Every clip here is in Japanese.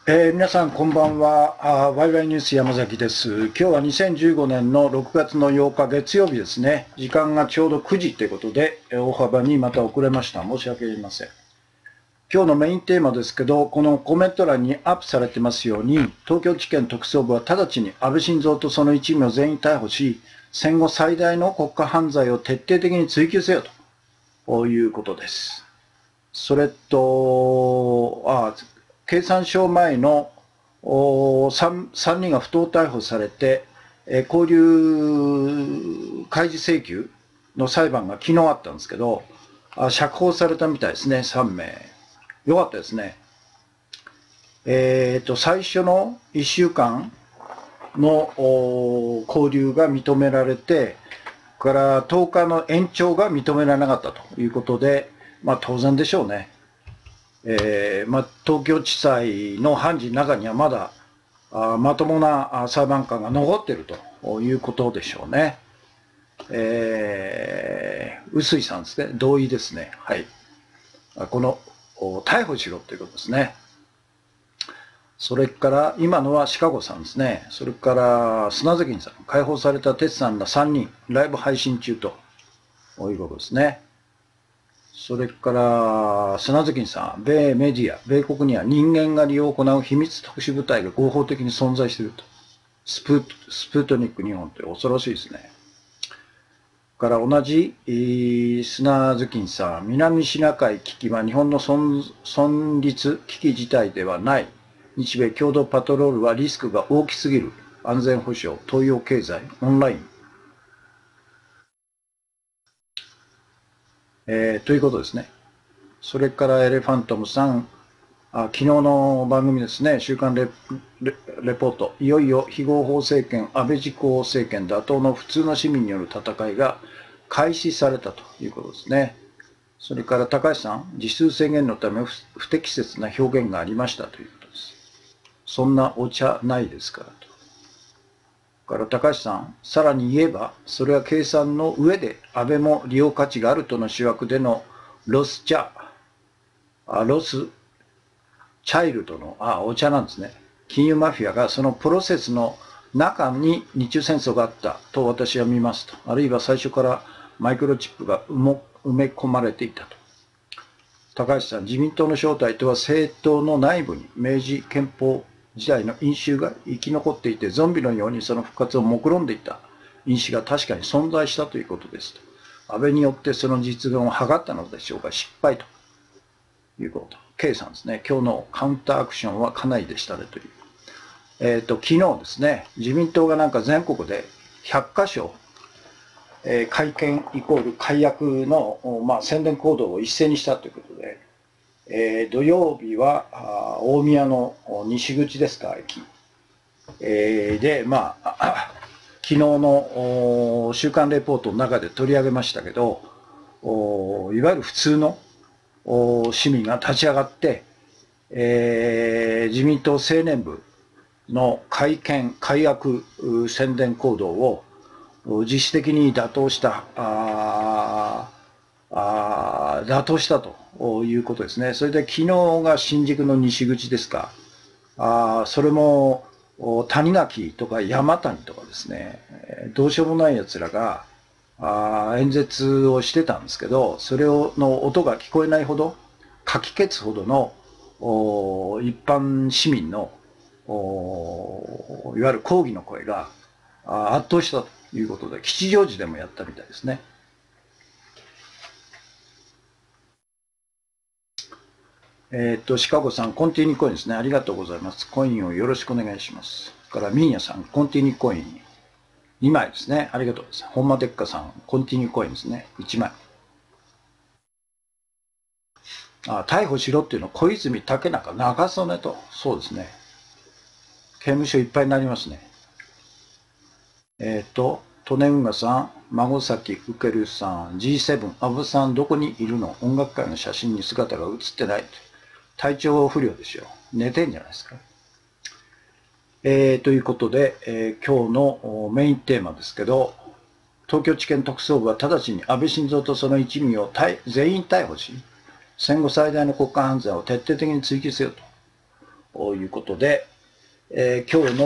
皆さんこんばんは。ワイワイニュース山崎です。今日は2015年の6月の8日月曜日ですね。時間がちょうど9時ということで、大幅にまた遅れました。申し訳ありません。今日のメインテーマですけど、このコメント欄にアップされてますように、東京地検特捜部は直ちに安倍晋三とその一味を全員逮捕し、戦後最大の国家犯罪を徹底的に追及せよということです。それと、経産省前の3人が不当逮捕されて、勾留開示請求の裁判が昨日あったんですけど、釈放されたみたいですね、3名。よかったですね。最初の1週間の勾留が認められて、から10日の延長が認められなかったということで、当然でしょうね。東京地裁の判事の中にはまだまともな裁判官が残っているということでしょうね。臼井さんですね、同意ですね。はい。この逮捕しろということですね。それから今のはシカゴさんですね。それから砂関さん、解放された哲さんら3人、ライブ配信中ということですね。それから砂関さん、米メディア、米国には人間が利用を行う秘密特殊部隊が合法的に存在していると。スプートニック日本って恐ろしいですね。から同じ砂関さん、南シナ海危機は日本の存立危機事態ではない。日米共同パトロールはリスクが大きすぎる。安全保障、東洋経済、オンライン。ということですね。それからエレファントムさん、昨日の番組ですね、週刊レポート、いよいよ非合法政権、安倍自公政権打倒の普通の市民による戦いが開始されたということですね。それから高橋さん、自数制限のため不適切な表現がありましたということです。そんなお茶ないですからと。から高橋さん、さらに言えば、それは計算の上で安倍も利用価値があるとの主枠でのロスチャイルドの、お茶なんですね。金融マフィアがそのプロセスの中に日中戦争があったと私は見ますと。あるいは最初からマイクロチップが埋め込まれていたと。高橋さん、自民党の正体とは政党の内部に明治憲法時代の因習が生き残っていて、ゾンビのようにその復活を目論んでいた因子が確かに存在したということですと。安倍によってその実現を図ったのでしょうか、失敗ということ。K さんですね、今日のカウンターアクションはかなりでしたねという。昨日ですね、自民党がなんか全国で100箇所、改憲イコール改悪の、宣伝行動を一斉にしたということで、土曜日は大宮の西口ですか、駅。で、昨日の週刊レポートの中で取り上げましたけど、いわゆる普通の市民が立ち上がって、自民党青年部の改憲、改悪宣伝行動を実質的に打倒したということですね。それで昨日が新宿の西口ですか。それも谷垣とか山谷とかですね、どうしようもない奴らが演説をしてたんですけど、それの音が聞こえないほど、かき消つほどの一般市民のいわゆる抗議の声が圧倒したということで、吉祥寺でもやったみたいですね。シカゴさん、コンティニーコインですね。ありがとうございます。コインをよろしくお願いします。からミーヤさん、コンティニーコイン2枚ですね。ありがとうございます。本間デッカさん、コンティニーコインですね。1枚。逮捕しろっていうのは小泉竹中中曽根と。そうですね。刑務所いっぱいになりますね。利根運河さん、孫崎受けるさん、G7、安倍さんどこにいるの？音楽会の写真に姿が写ってない。体調不良ですよ。寝てんじゃないですか。ということで、今日のメインテーマですけど、東京地検特捜部は直ちに安倍晋三とその一味を全員逮捕し、戦後最大の国家犯罪を徹底的に追及せよいうことで、今日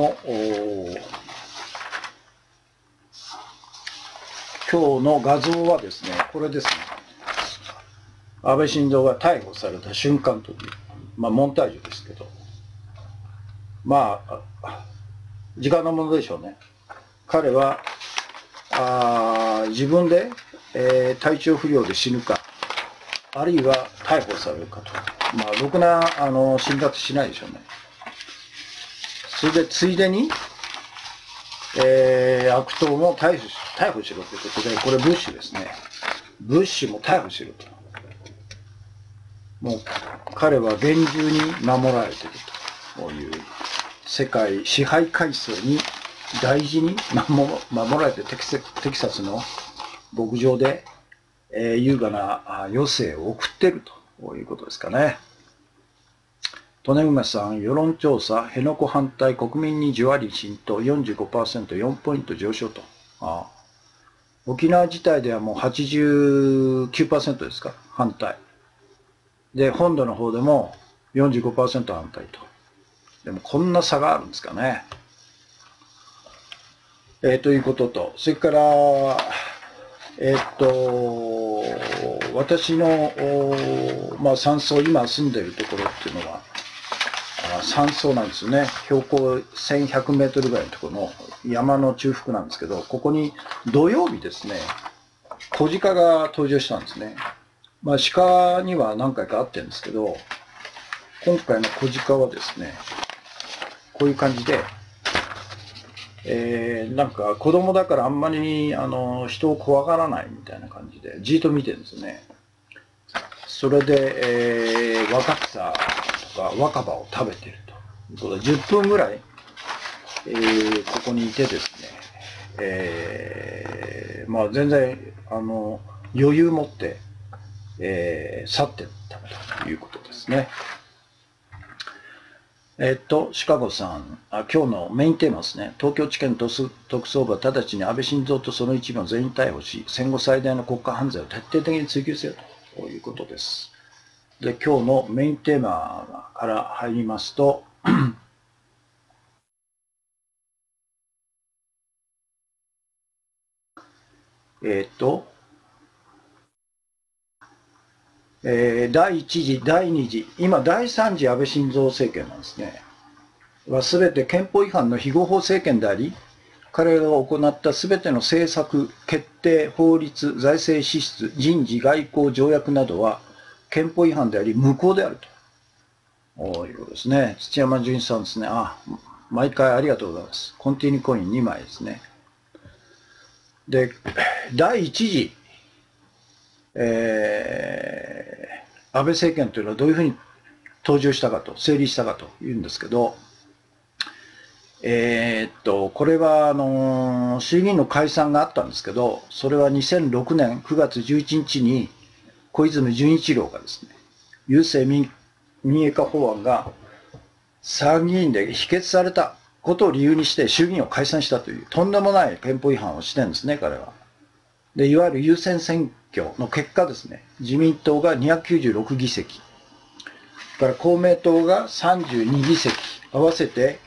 の画像はですね、これですね。安倍晋三が逮捕された瞬間という、モンタージュですけど、時間のものでしょうね。彼は、自分で、体調不良で死ぬか、あるいは逮捕されるかと。ろくな診断しないでしょうね。それで、ついでに、悪党も逮捕しろということで、これブッシュですね。ブッシュも逮捕しろと。もう彼は厳重に守られているという、世界支配階層に大事に守られて、テキサスの牧場で、優雅な余生を送っているということですかね。利根梅さん、世論調査、辺野古反対、国民にじわり浸透、45%、4ポイント上昇と。沖縄自体ではもう 89% ですか、反対。で、本土の方でも 45% 反対と。でもこんな差があるんですかね。ということと、それから、私の、山荘、今住んでいるところっていうのは、山荘なんですよね。標高1100メートルぐらいのところの山の中腹なんですけど、ここに土曜日ですね、小鹿が登場したんですね。鹿には何回か会ってるんですけど、今回の小鹿はですね、こういう感じで、なんか子供だからあんまり人を怖がらないみたいな感じでじーっと見てるんですね。それで、若草とか若葉を食べてるということで、10分ぐらい、ここにいてですね、全然余裕持って、去っていったということですね。シカゴさん、今日のメインテーマですね。東京地検特捜部は直ちに安倍晋三とその一部を全員逮捕し、戦後最大の国家犯罪を徹底的に追及せよということです。で、今日のメインテーマから入りますと、第1次、第2次、今第3次安倍晋三政権なんですね。は全て憲法違反の非合法政権であり、彼らが行った全ての政策、決定、法律、財政支出、人事、外交、条約などは憲法違反であり無効であるということですね。土山純一さんですね。毎回ありがとうございます。コンティニューコイン2枚ですね。で、第1次、安倍政権というのはどういうふうに登場したかと、成立したかというんですけど、これは衆議院の解散があったんですけど、それは2006年9月11日に小泉純一郎がですね、郵政民営化法案が参議院で否決されたことを理由にして衆議院を解散したというとんでもない憲法違反をしてるんですね、彼は。で、いわゆる優先選挙の結果ですね、自民党が296議席、から公明党が32議席、合わせて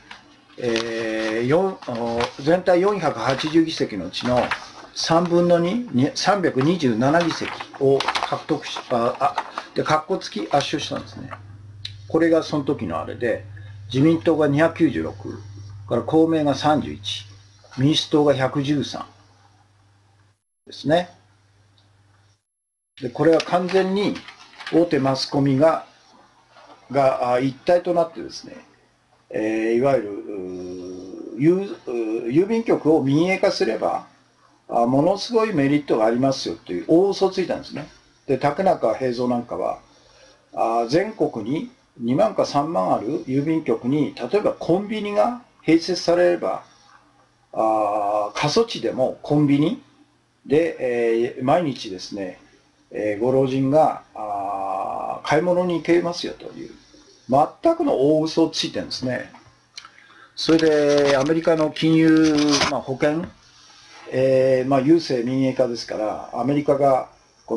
全体480議席のうちの3分の2、327議席を獲得し、で、括弧付き圧勝したんですね。これがその時のあれで、自民党が296、から公明が31、民主党が113ですね。で、これは完全に大手マスコミが一体となってですね、いわゆる郵便局を民営化すればものすごいメリットがありますよという大嘘をついたんですね。で、竹中平蔵なんかは全国に2万か3万ある郵便局に例えばコンビニが併設されれば過疎地でもコンビニで、毎日ですね、ご老人が買い物に行けますよという全くの大嘘をついてるんですね。それでアメリカの金融、保険、郵政民営化ですからアメリカがこ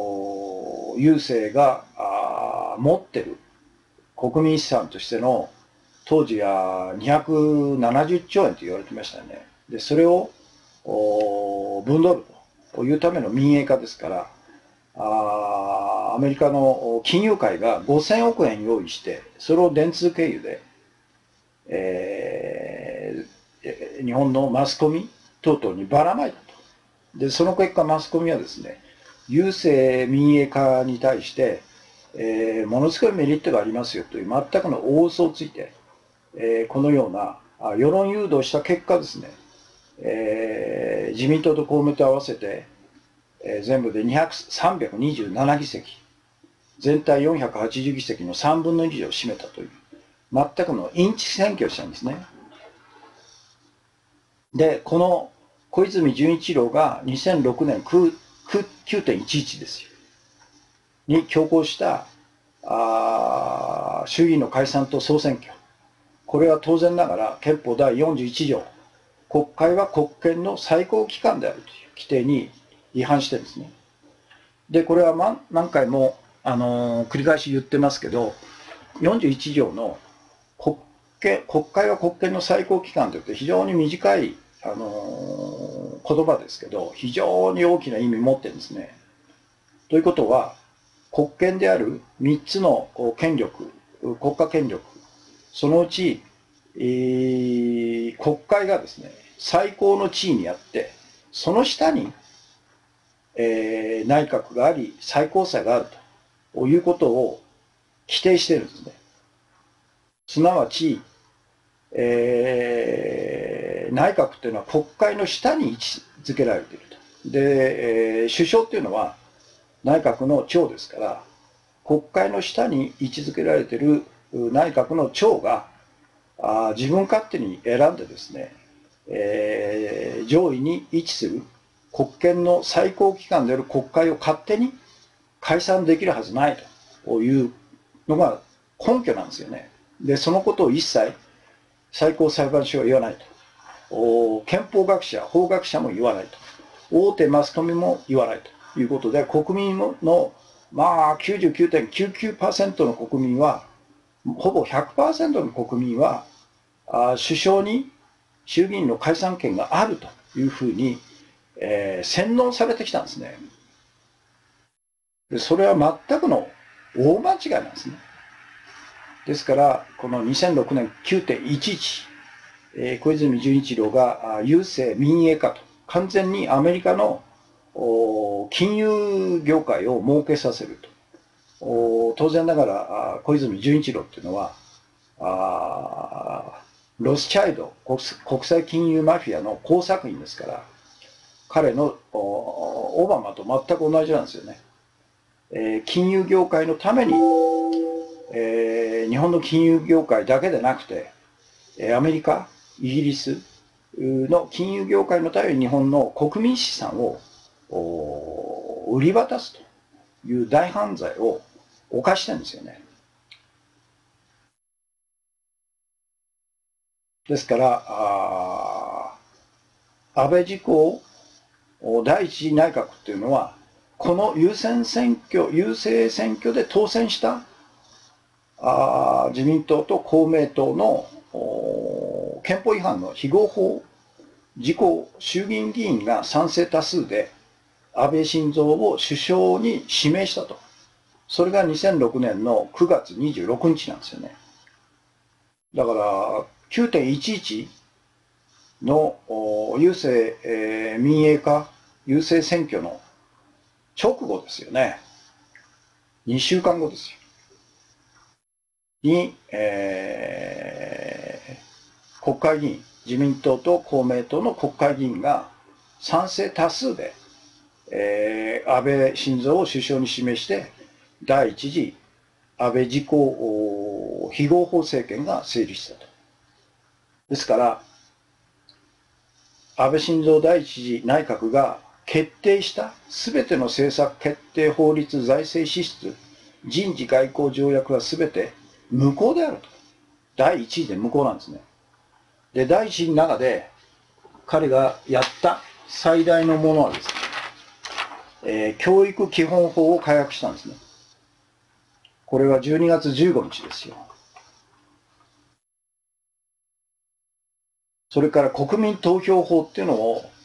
の郵政が持ってる国民資産としての当時は270兆円と言われてましたよね。で、それを分取るというための民営化ですから、アメリカの金融界が5000億円用意して、それを電通経由で、日本のマスコミ等々にばらまいたと。で、その結果マスコミはですね、郵政民営化に対して、ものすごいメリットがありますよという全くの大嘘をついて、このような世論誘導した結果ですね、自民党と公明党合わせて、全部で327議席、全体480議席の3分の1以上を占めたという、全くのインチ選挙をしたんですね。で、この小泉純一郎が2006年9.11ですよ。に強行した衆議院の解散と総選挙。これは当然ながら憲法第41条、国会は国権の最高機関であるという規定に違反してるんですね。で、これは何回も、繰り返し言ってますけど、41条の国会は国権の最高機関といって非常に短い、言葉ですけど、非常に大きな意味を持ってるんですね。ということは、国権である3つの権力、国家権力、そのうち、国会がですね、最高の地位にあって、その下に、内閣があり、最高裁があるということを規定しているんですね。すなわち、内閣っていうのは国会の下に位置づけられていると。で、首相っていうのは内閣の長ですから、国会の下に位置づけられている内閣の長が自分勝手に選んでですね、上位に位置する国権の最高機関である国会を勝手に解散できるはずないというのが根拠なんですよね。で、そのことを一切最高裁判所は言わないと。憲法学者、法学者も言わないと。大手マスコミも言わないということで、国民の99.99% の国民は、ほぼ 100% の国民は、首相に衆議院の解散権があるというふうに、洗脳されてきたんですね。でそれは全くの大間違いなんですね。ですから、この2006年9.11、小泉純一郎が郵政民営化と、完全にアメリカの金融業界を儲けさせると。当然ながら小泉純一郎っていうのは、ロスチャイルド、国際金融マフィアの工作員ですから、彼のオバマと全く同じなんですよね。金融業界のために、日本の金融業界だけでなくて、アメリカ、イギリスの金融業界のために日本の国民資産を売り渡すという大犯罪を犯してるんですよね。ですから、安倍自公第一次内閣っていうのは、この優勢選挙で当選した自民党と公明党の憲法違反の非合法自公衆議院議員が賛成多数で安倍晋三を首相に指名したと。それが2006年の9月26日なんですよね。だから9.11の郵政、民営化、郵政選挙の直後ですよね。2週間後ですよ。に、国会議員、自民党と公明党の国会議員が賛成多数で、安倍晋三を首相に指名して、第一次安倍自公非合法政権が成立したと。ですから、安倍晋三第一次内閣が決定した全ての政策決定法律財政支出人事外交条約は全て無効であると。第一位で無効なんですね。で、第一位の中で彼がやった最大のものはですね、教育基本法を改悪したんですね。これは12月15日ですよ。 それから国民投票法っていうの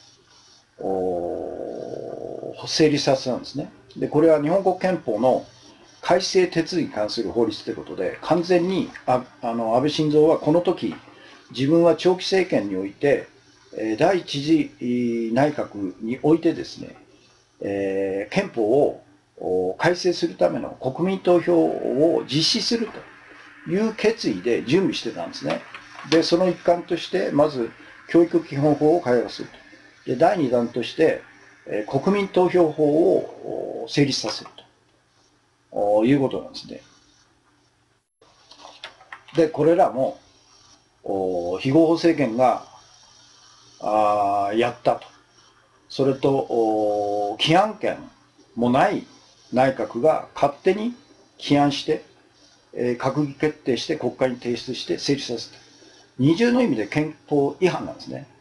を成立させたんですね。で、これは日本国憲法の改正手続きに関する法律ということで、完全に安倍晋三はこの時、自分は長期政権において、第一次内閣においてですね、憲法を改正するための国民投票を実施するという決意で準備してたんですね。で、その一環として、まず教育基本法を改革すると。で、第二弾として、国民投票法を成立させるということなんですね。で、これらも、非合法政権がやったと。それと、規範権もない内閣が勝手に起案して、閣議決定して国会に提出して成立させた。二重の意味で憲法違反なんですね。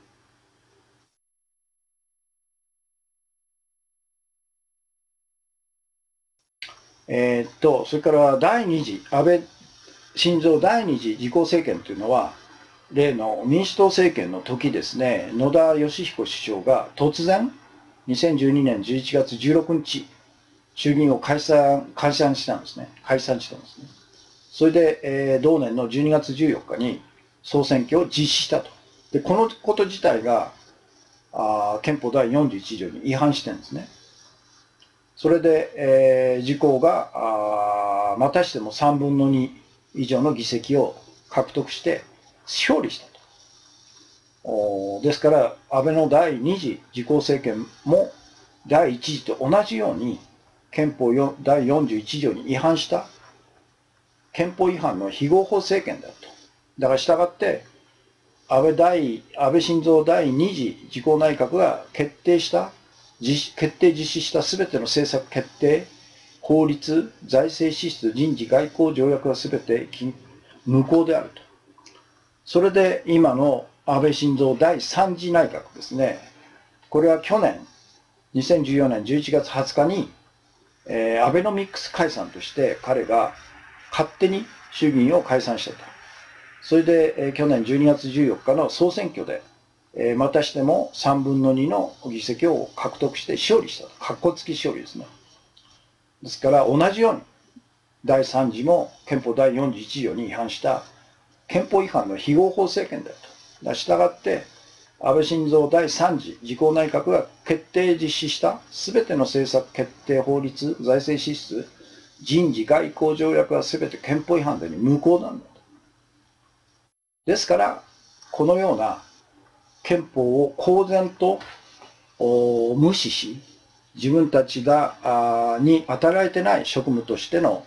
それから第二次、安倍晋三第二次自公政権というのは、例の民主党政権の時ですね、野田佳彦首相が突然、2012年11月16日、衆議院を解散したんですね。解散したんですね。それで、同年の12月14日に総選挙を実施したと。で、このこと自体が、憲法第41条に違反してるんですね。それで、自公がまたしても3分の2以上の議席を獲得して勝利したと。ですから、安倍の第2次自公政権も第1次と同じように憲法第41条に違反した憲法違反の非合法政権だと。だから従って、安倍晋三第2次自公内閣が決定実施したすべての政策決定、法律、財政支出、人事、外交条約はすべて無効であると。それで今の安倍晋三第3次内閣ですね。これは去年、2014年11月20日に、アベノミクス解散として彼が勝手に衆議院を解散したと。それで、去年12月14日の総選挙で、またしても3分の2の議席を獲得して勝利したと。括弧付き勝利ですね。ですから同じように第3次も憲法第41条に違反した憲法違反の非合法政権だと。したがって安倍晋三第3次自公内閣が決定実施したすべての政策決定、法律、財政支出、人事、外交条約はすべて憲法違反で無効なんだと。ですからこのような憲法を公然と無視し、自分たちに与えられてない職務としての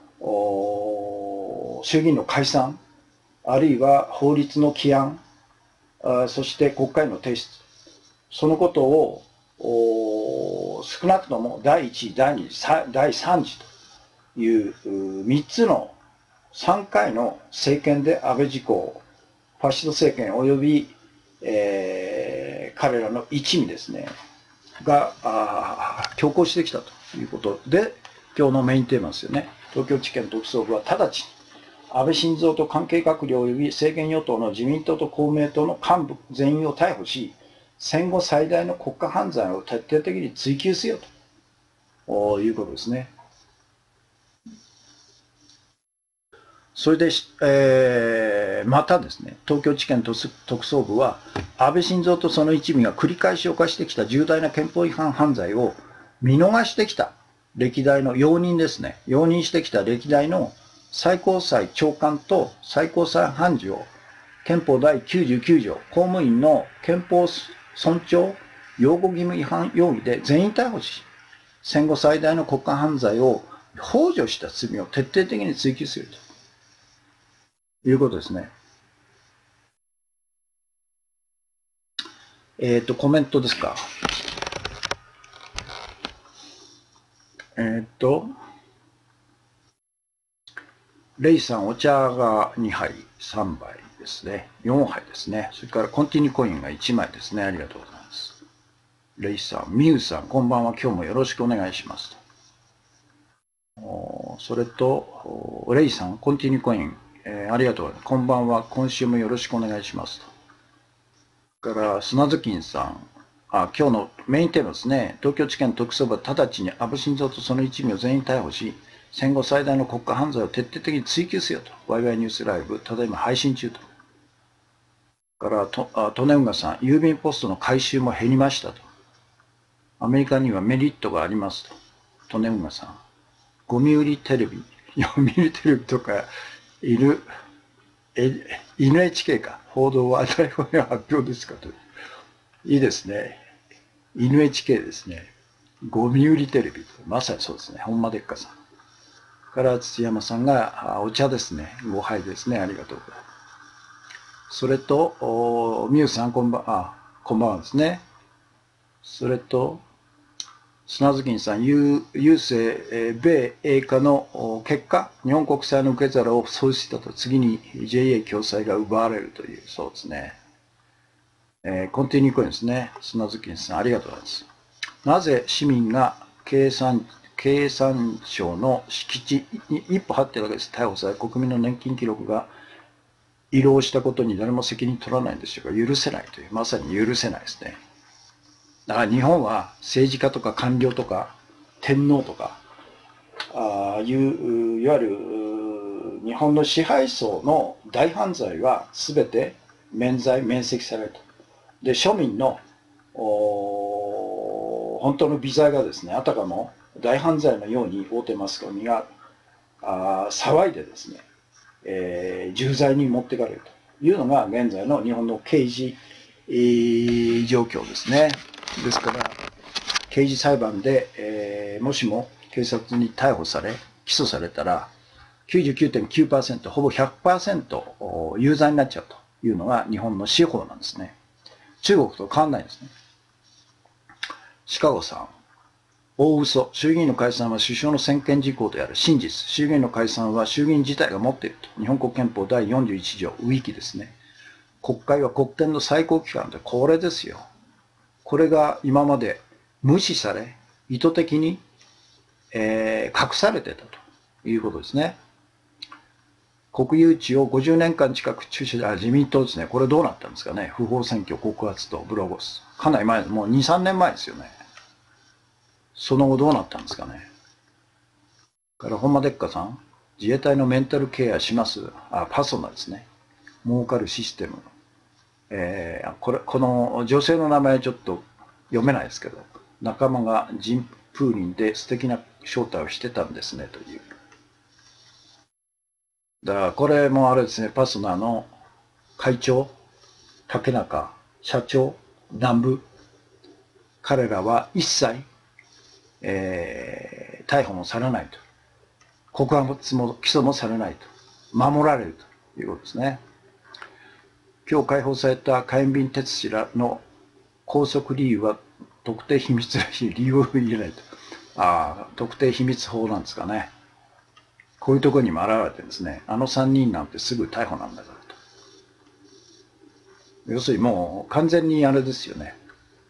衆議院の解散、あるいは法律の起案、そして国会の提出、そのことを少なくとも第1次、第2次、第3次という3つの3回の政権で安倍自公、ファシスト政権及び、彼らの一味ですね、が強行してきたということで、今日のメインテーマですよね。東京地検特捜部は直ちに安倍晋三と関係閣僚及び政権与党の自民党と公明党の幹部全員を逮捕し、戦後最大の国家犯罪を徹底的に追及せよということですね。それで、またですね、東京地検特捜部は、安倍晋三とその一味が繰り返し犯してきた重大な憲法違反犯罪を見逃してきた歴代の容認ですね、容認してきた歴代の最高裁長官と最高裁判事を憲法第99条、公務員の憲法尊重擁護義務違反容疑で全員逮捕し、戦後最大の国家犯罪を幇助した罪を徹底的に追及するということですね。コメントですか。レイさん、お茶が2杯、3杯ですね。4杯ですね。それからコンティニューコインが1枚ですね。ありがとうございます。レイさん、ミュウさん、こんばんは。今日もよろしくお願いします。それと、レイさん、コンティニューコイン、ありがとうございます。こんばんは。今週もよろしくお願いします。 から砂頭金さん、今日のメインテーマですね。東京地検特捜部は直ちに安倍晋三とその一味を全員逮捕し、戦後最大の国家犯罪を徹底的に追及せよと。ワイワイニュースライブ、ただいま配信中と。から利根運さん、郵便ポストの回収も減りましたと。アメリカにはメリットがありますと。利根運さん、ゴミ売りテレビ、読売テレビとかいる、NHK か、報道は逮捕や発表ですかと。いいですね。NHK ですね。ゴミ売りテレビ。まさにそうですね。ほんまでっかさん。から土山さんが、お茶ですね。5杯ですね。ありがとうございます。それと、みゆさん、こんばんはですね。それと、砂月さん、郵政米英化の結果、日本国債の受け皿を喪失したと、次に JA 共済が奪われるという、そうですね。コンティニューコインですね。砂月さん、ありがとうございます。なぜ市民が経産省の敷地に一歩入ってるわけです。逮捕され、国民の年金記録が遺漏したことに誰も責任取らないんでしょうか。許せないという、まさに許せないですね。だから日本は政治家とか官僚とか天皇とか、いわゆる日本の支配層の大犯罪は全て免責されると。で、庶民の本当の微罪がですね、あたかも大犯罪のように大手マスコミが騒いでですね、重罪に持っていかれるというのが現在の日本の刑事、状況ですね。ですから、刑事裁判で、もしも警察に逮捕され、起訴されたら、99.9%、ほぼ100%有罪になっちゃうというのが日本の司法なんですね。中国と変わんないんですね。シカゴさん、大嘘。衆議院の解散は首相の専権事項である。真実。衆議院の解散は衆議院自体が持っていると。日本国憲法第41条、ウィキですね。国会は国権の最高機関で、これですよ。これが今まで無視され、意図的に、隠されてたということですね。国有地を50年間近く自民党ですね。これどうなったんですかね。不法占拠告発とブロゴス。かなり前、もう2、3年前ですよね。その後どうなったんですかね。から本間デッカさん、自衛隊のメンタルケアします。パソナですね。儲かるシステム。この女性の名前ちょっと読めないですけど、仲間がジ風林で素敵な招待をしてたんですねという。だからこれもあれですね、パソナの会長、竹中、社長、南部、彼らは一切、逮捕もされないと。告発も起訴もされないと。守られるということですね。今日解放された火炎瓶哲氏らの拘束理由は特定秘密らしい理由を言えないと。特定秘密法なんですかね。こういうところにも現れてるんですね。あの3人なんてすぐ逮捕なんだからと。要するにもう完全にあれですよね。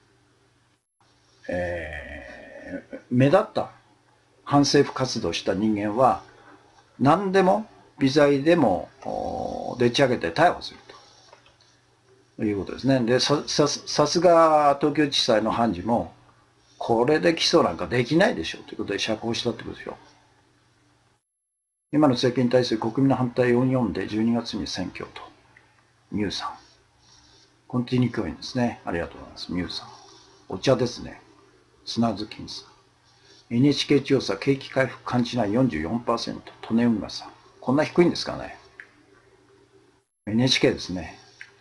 目立った反政府活動した人間は何でも微罪でもでっち上げて逮捕するということですね。で、さすが東京地裁の判事もこれで起訴なんかできないでしょうということで釈放したってことですよ。今の政権に対する国民の反対を4で12月に選挙と。ミュウさん。コンティニュー教員ですね。ありがとうございます。ミュウさん。お茶ですね。砂月金さん。NHK 調査、景気回復感じない 44%。利根運河さん。こんな低いんですかね。NHK ですね。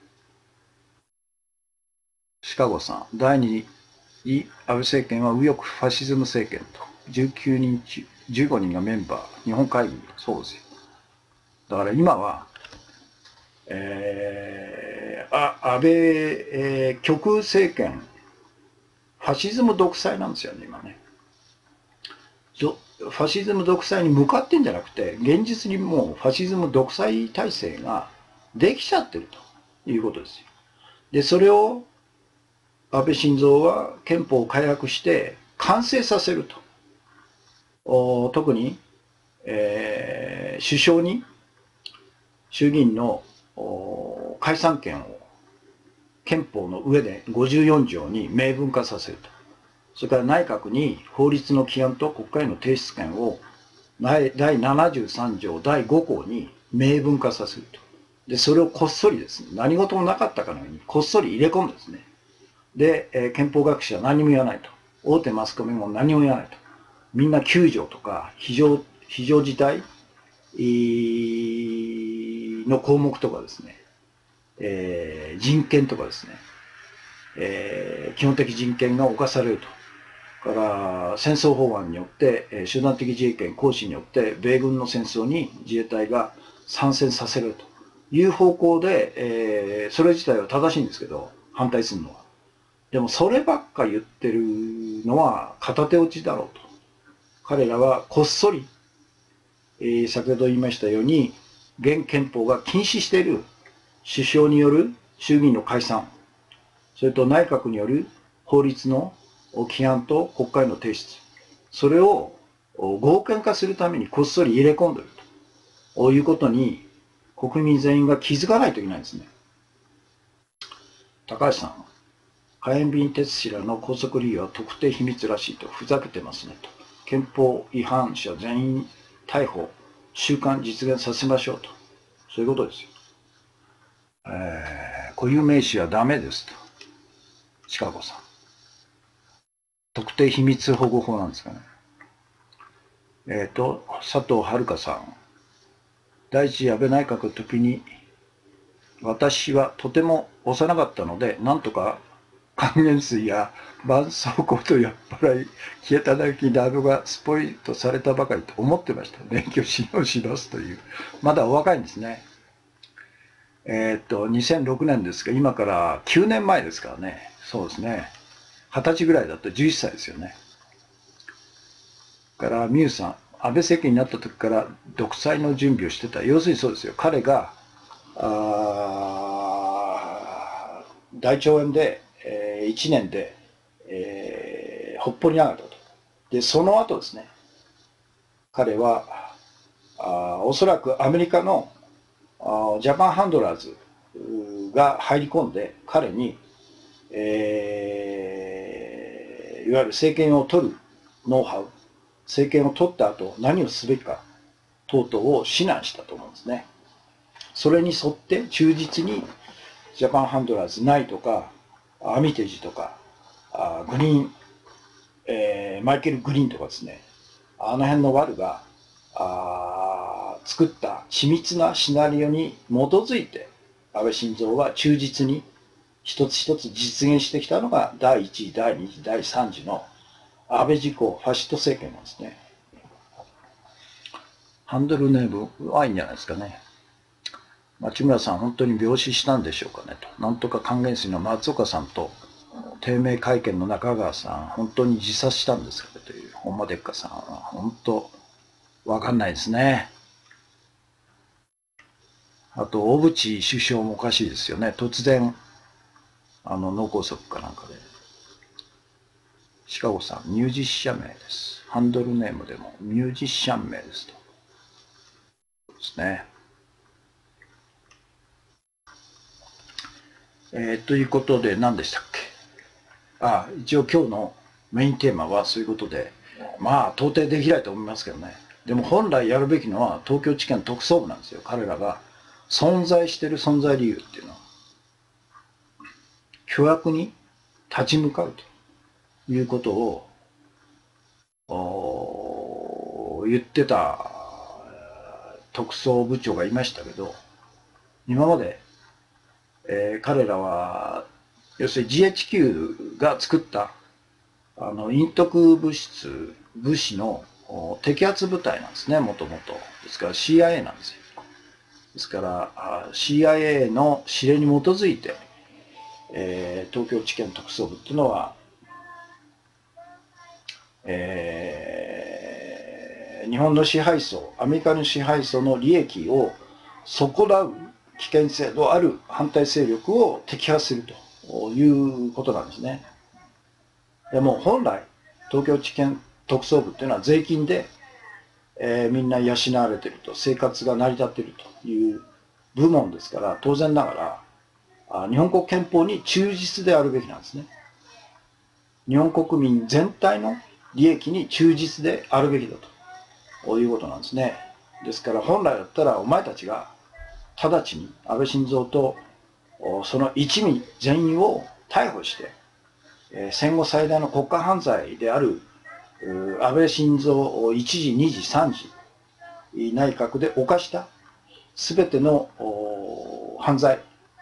シカゴさん。第2位安倍政権は右翼ファシズム政権と。19人中、15人がメンバー。日本会議。そうですよ。だから今は、安倍、極右政権、ファシズム独裁なんですよね、今ね。ファシズム独裁に向かってんじゃなくて、現実にもうファシズム独裁体制ができちゃってるということですよ。で、それを安倍晋三は憲法を改悪して完成させると。特に、首相に衆議院の解散権を憲法の上で54条に明文化させると。それから内閣に法律の規案と国会の提出権を第73条第5項に明文化させると。で、それをこっそりですね、何事もなかったかのようにこっそり入れ込んでですね。で、憲法学者は何も言わないと。大手マスコミも何も言わないと。みんな9条とか非常事態の項目とかですね、人権とかですね、基本的人権が侵されると。から戦争法案によって、集団的自衛権行使によって米軍の戦争に自衛隊が参戦させるという方向で、それ自体は正しいんですけど、反対するのは。でもそればっか言ってるのは片手落ちだろうと。彼らはこっそり、先ほど言いましたように、現憲法が禁止している首相による衆議院の解散、それと内閣による法律の規案と国会の提出、それを合憲化するためにこっそり入れ込んでいるということに国民全員が気づかないといけないんですね。高橋さん、火炎瓶哲氏らの拘束理由は特定秘密らしいとふざけてますねと。憲法違反者全員逮捕、収監実現させましょうと。そういうことですよ。固有名詞はダメですと。シカゴさん。特定秘密保護法なんですかね。佐藤遥さん。第一次安倍内閣の時に、私はとても幼かったので、なんとか還元水や絆創膏と酔っ払い、消えただけにラブがスポイトされたばかりと思ってました。勉強し直しますという。まだお若いんですね。2006年ですが、今から9年前ですからね。そうですね。20歳ぐらいだと11歳ですよね。から、ミュウさん、安倍政権になった時から独裁の準備をしてた。要するにそうですよ。彼が、大腸炎で、1年で、ほっぽり上がったと。で、その後ですね、彼は、おそらくアメリカのジャパンハンドラーズが入り込んで、彼に、いわゆる政権を取るノウハウ、政権を取った後何をすべきか等々を指南したと思うんですね。それに沿って忠実にジャパンハンドラーズナイとかアミテージとかグリーン、マイケル・グリーンとかですね、あの辺のワルが作った緻密なシナリオに基づいて安倍晋三は忠実に一つ一つ実現してきたのが第1次、第2次、第3次の安倍自公ファシスト政権なんですね。ハンドルネームはいいんじゃないですかね。町村さん、本当に病死したんでしょうかねと。なんとか還元水の松岡さんと、低迷会見の中川さん、本当に自殺したんですかねという、本間でっかさんは、本当、わかんないですね。あと、小渕首相もおかしいですよね。突然、脳梗塞かなんかで。シカゴさん、ミュージシャン名です。ハンドルネームでもミュージシャン名ですと。そうですね。ということで何でしたっけ。一応今日のメインテーマはそういうことで、まあ到底できないと思いますけどね。でも本来やるべきのは東京地検特捜部なんですよ。彼らが存在している存在理由っていうのは、巨悪に立ち向かうということを言ってた特捜部長がいましたけど、今まで、彼らは要するに GHQ が作った陰徳物質物資の摘発部隊なんですね、もともと。ですから CIA なんですよ。ですからCIA の指令に基づいて、東京地検特捜部っていうのは、日本の支配層、アメリカの支配層の利益を損なう危険性のある反対勢力を摘発するということなんですね。でも本来、東京地検特捜部っていうのは税金で、みんな養われていると、生活が成り立っているという部門ですから、当然なが日本国憲法に忠実であるべきなんですね。日本国民全体の利益に忠実であるべきだということなんですね。ですから本来だったらお前たちが直ちに安倍晋三とその一味全員を逮捕して、戦後最大の国家犯罪である安倍晋三1時、2時、3時内閣で犯したすべての犯罪、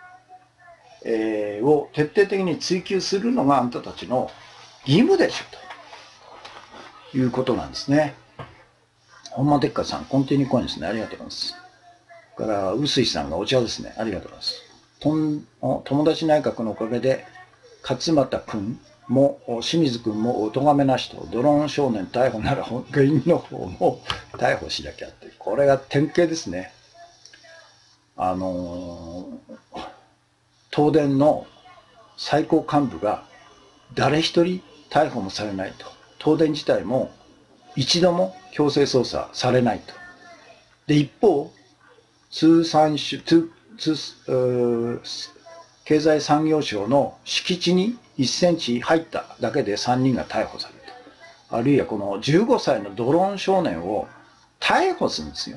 を徹底的に追及するのがあんたたちの義務でしょということなんですね。本間哲也さん、コンティニューコインですね。ありがとうございます。から、臼井さんがお茶ですね。ありがとうございます。友達内閣のおかげで、勝俣君も清水君もお咎めなしと、ドローン少年逮捕なら原因の方も逮捕しなきゃって、これが典型ですね。東電の最高幹部が誰一人逮捕もされないと。東電自体も一度も強制捜査されないと。で、一方、経済産業省の敷地に1センチ入っただけで3人が逮捕された。あるいはこの15歳のドローン少年を逮捕するんですよ。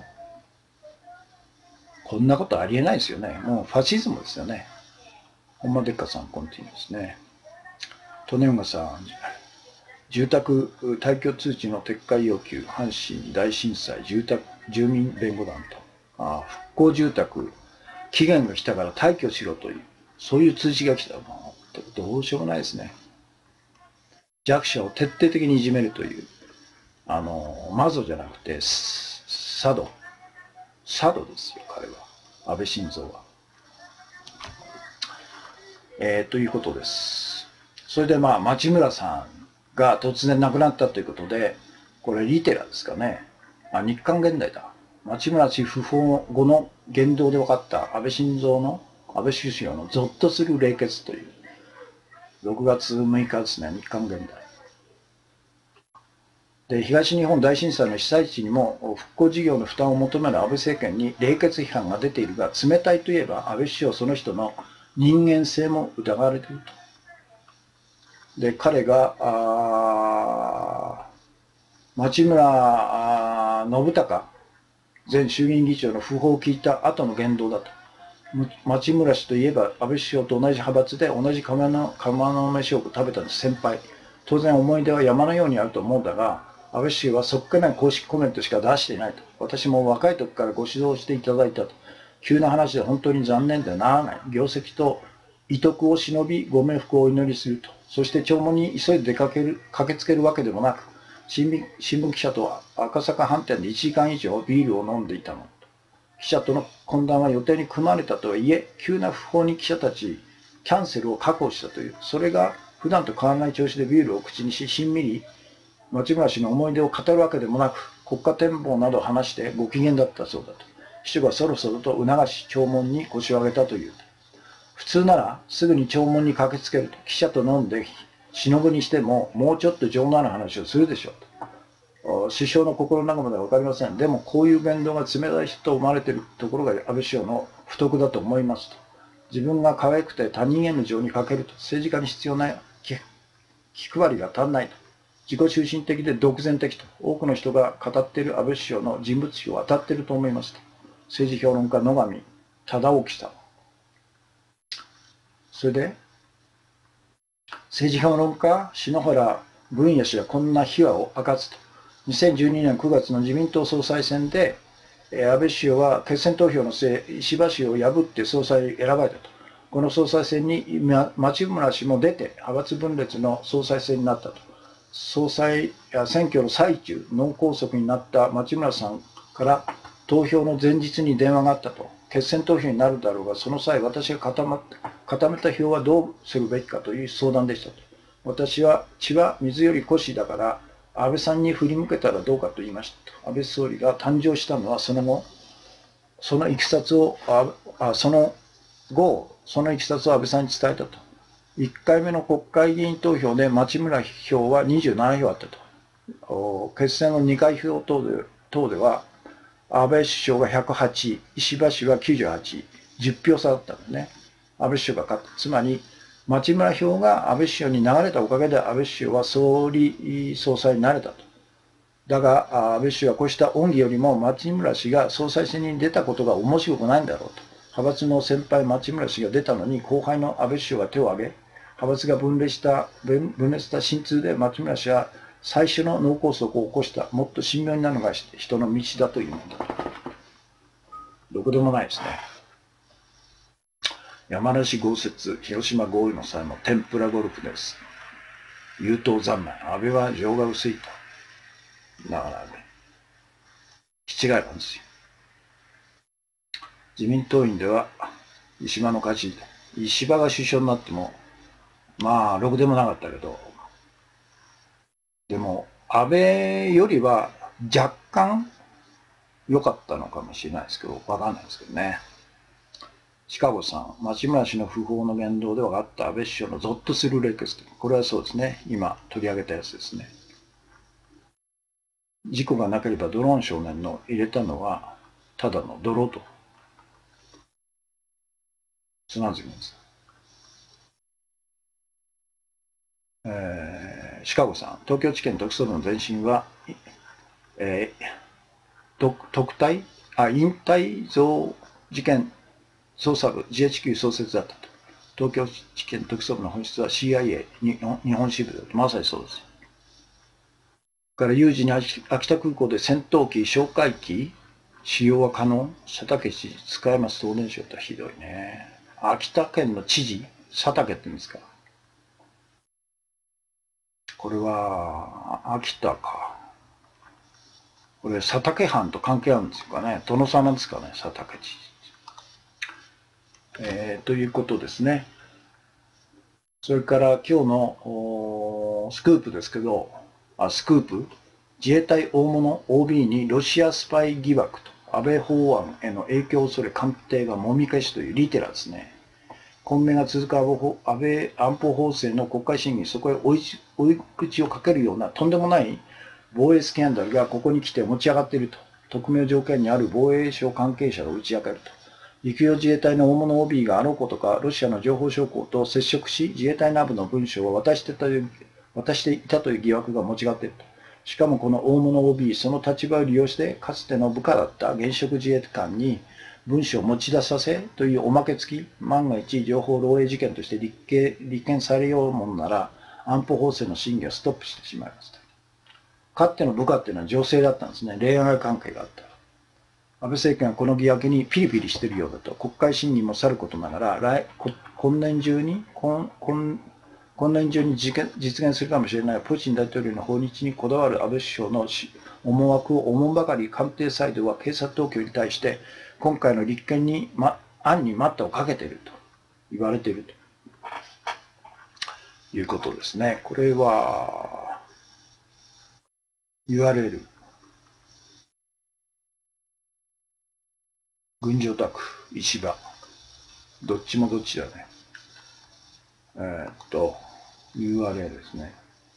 こんなことありえないですよね。もうファシズムですよね。本間哲也さん、コンティニューですね。利根川さん、住宅退去通知の撤回要求、阪神大震災住民弁護団と、復興住宅、期限が来たから退去しろという、そういう通知が来たら、どうしようもないですね。弱者を徹底的にいじめるという、マゾじゃなくて、サドですよ、彼は。安倍晋三は。ということです。それで町村さんが突然亡くなったということで、これリテラですかね。日刊現代だ。町村氏訃報後の言動で分かった安倍首相のゾッとする冷血という、6月6日ですね、日刊現代。で、東日本大震災の被災地にも復興事業の負担を求める安倍政権に冷血批判が出ているが、冷たいといえば安倍首相その人の人間性も疑われていると。で、彼が、町村信孝前衆議院議長の訃報を聞いた後の言動だと。町村氏といえば安倍首相と同じ派閥で同じ釜の飯を食べた先輩。当然思い出は山のようにあると思うんだが、安倍首相はそっけない公式コメントしか出していないと。私も若い時からご指導していただいたと。急な話で本当に残念でならない。業績と遺徳を忍びご冥福をお祈りすると。そして弔問に急いで駆けつけるわけでもなく、新聞記者と赤坂飯店で1時間以上ビールを飲んでいたの。記者との懇談は予定に組まれたとはいえ、急な訃報に記者たちキャンセルを確保したという。それが普段と変わらない調子でビールを口にし、しんみり町村氏の思い出を語るわけでもなく、国家展望などを話してご機嫌だったそうだと。秘書がそろそろと促し弔問に腰を上げたという。普通ならすぐに弔問に駆けつけると。記者と飲んで忍ぶにしてももうちょっと冗談の話をするでしょうと。首相の心の中までは分かりません。でもこういう言動が冷たい人と思われているところが安倍首相の不徳だと思いますと。自分が可愛くて他人への情に欠けると。政治家に必要な気配りが足んないと。自己中心的で独善的と。多くの人が語っている安倍首相の人物評は当たっていると思いますと。政治評論家野上忠興さん。それで政治評論家篠原文也氏はこんな秘話を明かすと。2012年9月の自民党総裁選で安倍首相は決選投票の末、石破氏を破って総裁に選ばれたと。この総裁選に町村氏も出て派閥分裂の総裁選になったと。総裁選挙の最中、脳梗塞になった町村さんから投票の前日に電話があったと。決選投票になるだろうが、その際私が固めた票はどうするべきかという相談でしたと。私は血は水より濃しだから安倍さんに振り向けたらどうかと言いましたと。安倍総理が誕生したのはその後、そのいきさつを安倍さんに伝えたと。1回目の国会議員投票で町村票は27票あったと。決選の2回票等では安倍首相が108、石破氏は98、10票差だったんですね。 安倍首相が勝った。つまり、町村票が安倍首相に流れたおかげで安倍首相は総理総裁になれたと。だが、安倍首相はこうした恩義よりも町村氏が総裁選に出たことが面白くないんだろうと。派閥の先輩町村氏が出たのに後輩の安倍首相が手を挙げ、派閥が分裂した心痛で町村氏は最初の脳梗塞を起こした、もっと神妙になるのが人の道だというものだと。どこでもないですね。山梨豪雪、広島豪雨の際の天ぷらゴルフです。優等三昧。安倍は情が薄いと。だからね、気違いなんですよ。自民党員では、石破の勝ち。石破が首相になっても、まあ、ろくでもなかったけど、でも、安倍よりは若干良かったのかもしれないですけど、わかんないですけどね。シカゴさん、町村氏の不法の言動で分かった安倍首相のゾッとする例です。これはそうですね。今取り上げたやつですね。事故がなければドローン少年の入れたのはただの泥とつまずきます。シカゴさん、東京地検特捜部の前身は、引退増事件捜査部 GHQ 創設だったと。東京地検特捜部の本質は CIA 日本支部だと。まさにそうです。から有事に秋田空港で戦闘機、哨戒機使用は可能。佐竹知事使えます。東電省ってひどいね。秋田県の知事、佐竹って言うんですか。これは秋田か。これ佐竹藩と関係あるんですかね。殿様ですかね、佐竹知事。ということですね。それから今日のスクープですけど、スクープ自衛隊大物 OB にロシアスパイ疑惑と安倍法案への影響を恐れ官邸がもみ消しというリテラですね。混迷が続く安倍安保法制の国会審議、そこへ追い口をかけるようなとんでもない防衛スキャンダルがここに来て持ち上がっていると。匿名条件にある防衛省関係者が打ち明けると。陸上自衛隊の大物 OB があろうことかロシアの情報将校と接触し、自衛隊内部の文書を渡していたという疑惑が持ち上がっていると。しかもこの大物 OB、その立場を利用して、かつての部下だった現職自衛官に文書を持ち出させというおまけ付き、万が一情報漏洩事件として立件されようものなら、安保法制の審議をストップしてしまいました。かつての部下っていうのは女性だったんですね。恋愛関係があった。安倍政権はこの疑惑にピリピリしているようだと。国会審議もさることながら、今年中に実現するかもしれないプーチン大統領の訪日にこだわる安倍首相の思惑を思うばかり官邸サイドは警察当局に対して今回の立憲に、案に待ったをかけていると言われているということですね。これは言われる軍事オタク石破どっちもどっちだね。URL ですね。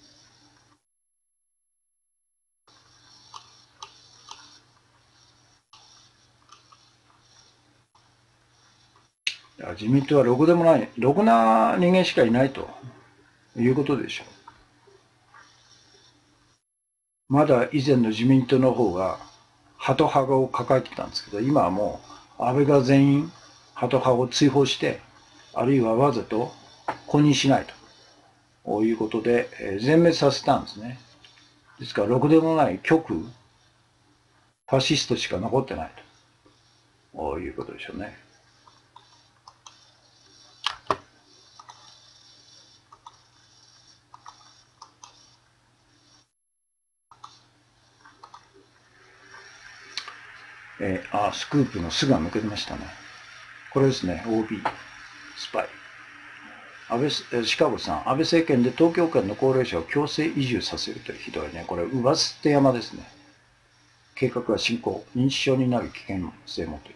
自民党はろくでもない、ろくな人間しかいないということでしょう。まだ以前の自民党の方が、ハト派を抱えてたんですけど、今はもう安倍が全員ハト派を追放して、あるいはわざと公認しないということで、全滅させたんですね。ですから、ろくでもない極右、ファシストしか残ってないということでしょうね。スクープの巣が抜けてましたね。これですね、OB、スパイ。シカゴさん、安倍政権で東京圏の高齢者を強制移住させるというひどいね。これ、上捨て山ですね。計画は進行、認知症になる危険性もという。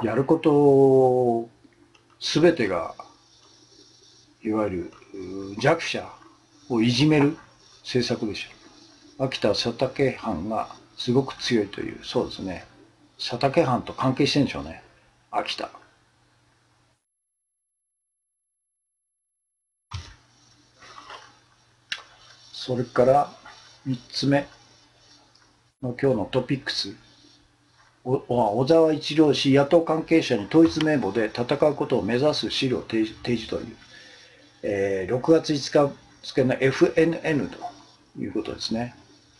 やることすべてが、いわゆる弱者をいじめる政策でしょう。秋田佐竹藩がすごく強いという、そうですね。佐竹藩と関係してるんでしょうね。秋田。 それから3つ目の今日のトピックス。小沢一郎氏、野党関係者に統一名簿で戦うことを目指す資料提示という、6月5日付の FNN ということですね。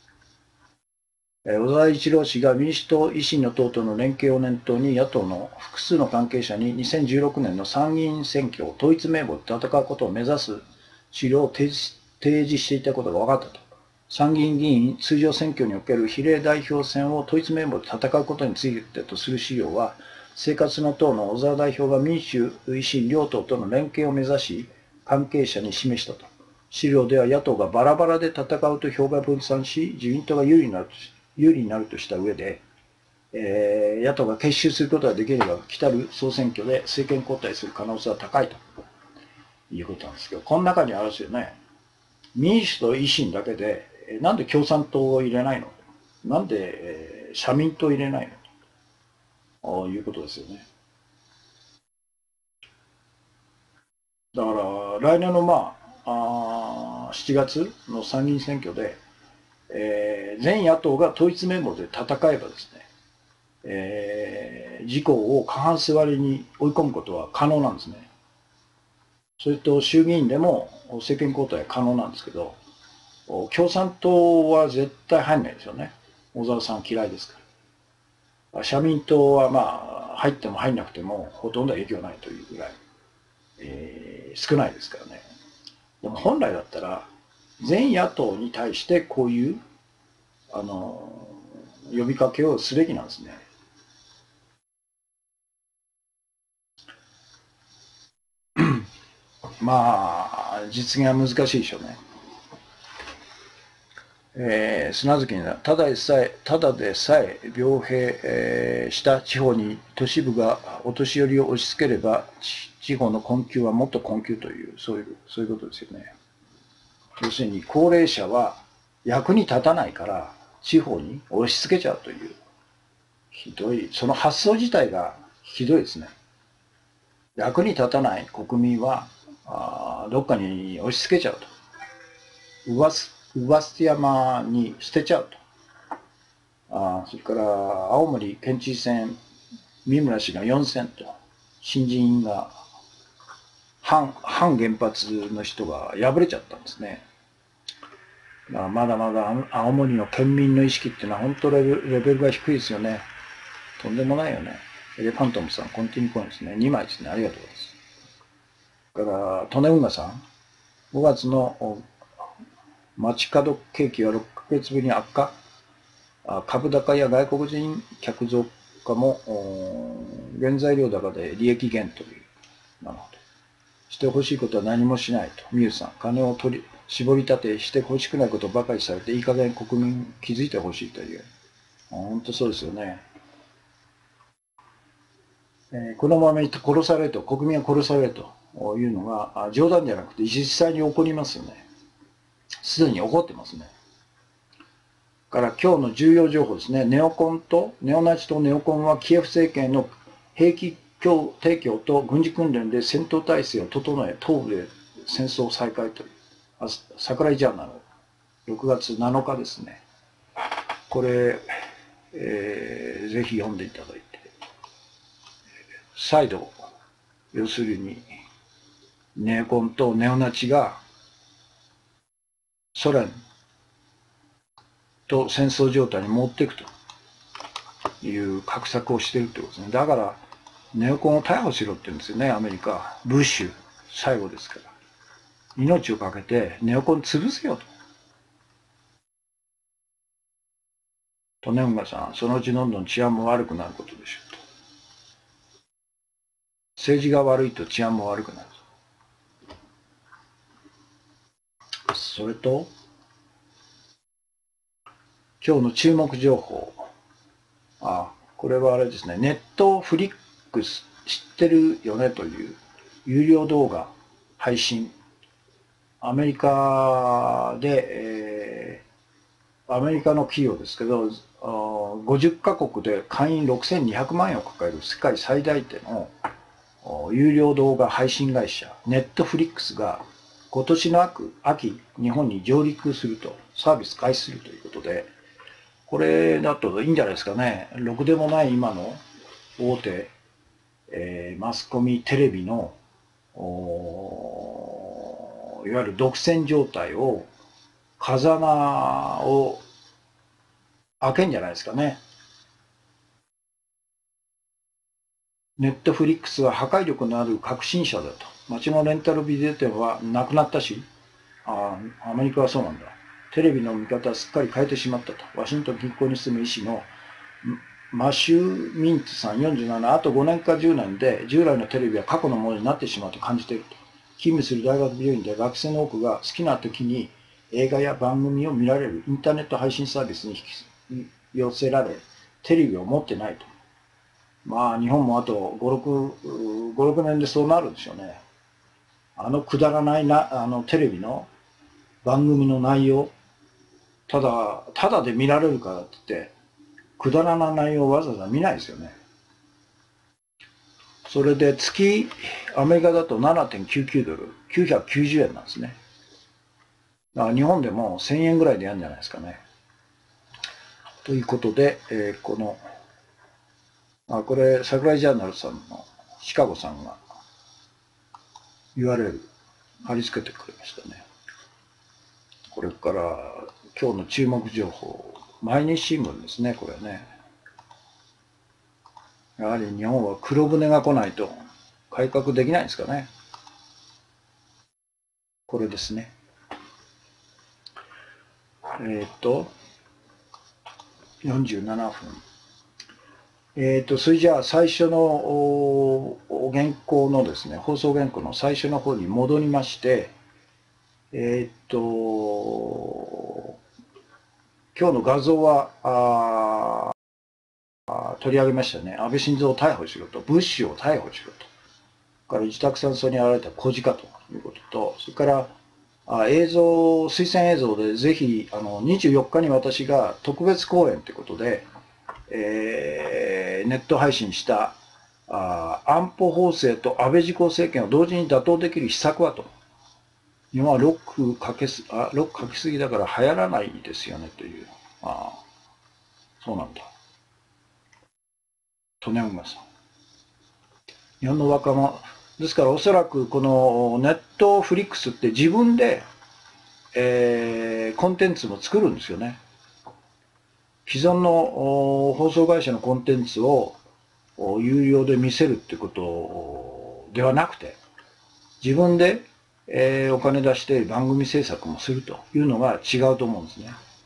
小沢一郎氏が民主党、維新の党との連携を念頭に野党の複数の関係者に2016年の参議院選挙を統一名簿で戦うことを目指す資料を提示していたことが分かったと。参議院議員通常選挙における比例代表選を統一名簿で戦うことについてとする資料は、生活の党の小沢代表が民主、維新両党との連携を目指し、関係者に示したと。資料では野党がバラバラで戦うと票が分散し、自民党が有利になるとした上で、野党が結集することができれば、来たる総選挙で政権交代する可能性は高いということなんですけど、この中にあるんですよね。民主と維新だけで、なんで共産党を入れないの？なんで、社民党を入れないの？ということですよね。だから来年の7月の参議院選挙で、全野党が統一名簿で戦えばですね、自公を過半数割りに追い込むことは可能なんですね。それと衆議院でも政権交代は可能なんですけど、共産党は絶対入んないですよね。小沢さん嫌いですから。社民党は入っても入んなくてもほとんど影響ないというぐらい、少ないですからね。でも本来だったら全野党に対してこういう呼びかけをすべきなんですね。実現は難しいでしょうね。砂月にただでさえ病弊、した地方に都市部がお年寄りを押し付ければ地方の困窮はもっと困窮というそういうことですよね。要するに高齢者は役に立たないから地方に押し付けちゃうというひどい、その発想自体がひどいですね。役に立たない国民はどっかに押し付けちゃうと。上捨山に捨てちゃうと。それから青森県知事選、三村氏が4選と、新人が反原発の人が敗れちゃったんですね。まだまだ青森の県民の意識っていうのは本当レベルが低いですよね。とんでもないよね。エレファントムさん、コンティニューコインですね。2枚ですね。ありがとうございます。だから、利根運河さん、5月の街角景気は6ヶ月ぶりに悪化。株高や外国人客増加も原材料高で利益減という。なるほど。してほしいことは何もしないと。ミュウさん、金を絞り立てしてほしくないことばかりされて、いい加減国民気づいてほしいという。本当そうですよね。このまま殺されると、国民は殺されるというのが冗談じゃなくて実際に起こりますよね。すでに起こってますね。から今日の重要情報ですね。ネオナチとネオコンはキエフ政権の兵器提供と軍事訓練で戦闘態勢を整え、東部で戦争再開という。桜井ジャーナル、6月7日ですね。これ、ぜひ読んでいただいて。再度、要するに、ネオコンとネオナチがソ連と戦争状態に持っていくという画策をしているということですね。だから、ネオコンを逮捕しろって言うんですよね、アメリカ。ブッシュ、最後ですから。命をかけてネオコン潰せよと。利根運河さん、そのうちどんどん治安も悪くなることでしょうと。政治が悪いと治安も悪くなる。それと、今日の注目情報。これはあれですね、ネットフリックス知ってるよねという有料動画配信。アメリカで、アメリカの企業ですけど、50カ国で会員6200万円を抱える世界最大手の有料動画配信会社、ネットフリックスが今年の秋、日本に上陸すると、サービス開始するということで、これだといいんじゃないですかね。ろくでもない今の大手、マスコミ、テレビの、いわゆる独占状態を、風穴を開けんじゃないですかね。ネットフリックスは破壊力のある革新者だと。街のレンタルビデオ店はなくなったし、アメリカはそうなんだ。テレビの見方はすっかり変えてしまったと。ワシントン近郊に住む医師のマシュー・ミンツさん47、あと5年か10年で従来のテレビは過去のものになってしまうと感じていると。勤務する大学病院で学生の多くが好きな時に映画や番組を見られるインターネット配信サービスに引き寄せられ、テレビを持ってないと。まあ日本もあと5、6年でそうなるんでしょうね。くだらないテレビの番組の内容、ただで見られるからって言って、くだらない内容をわざわざ見ないですよね。それで月、アメリカだと 7.99 ドル、990円なんですね。だから日本でも1000円ぐらいでやるんじゃないですかね。ということで、これ、桜井ジャーナルさんのシカゴさんが URL 貼り付けてくれましたね。これから今日の注目情報、毎日新聞ですね、これね。やはり日本は黒船が来ないと改革できないんですかね。これですね。47分。それじゃあ最初の原稿のですね、放送原稿の最初の方に戻りまして、今日の画像は取り上げましたね。安倍晋三を逮捕しろと、ブッシュを逮捕しろと。から自宅山荘に現れた小鹿ということと、それから推薦映像でぜひ24日に私が特別講演ということで、ネット配信した安保法制と安倍自公政権を同時に打倒できる秘策はと。日本はロックかけすぎだから流行らないですよねという。そうなんだ。とね思います。日本の若者、ですからおそらくこのネットフリックスって自分で、コンテンツも作るんですよね。既存の放送会社のコンテンツを有料で見せるってことではなくて、自分で、お金出して番組制作もするというのが違うと思うんですね。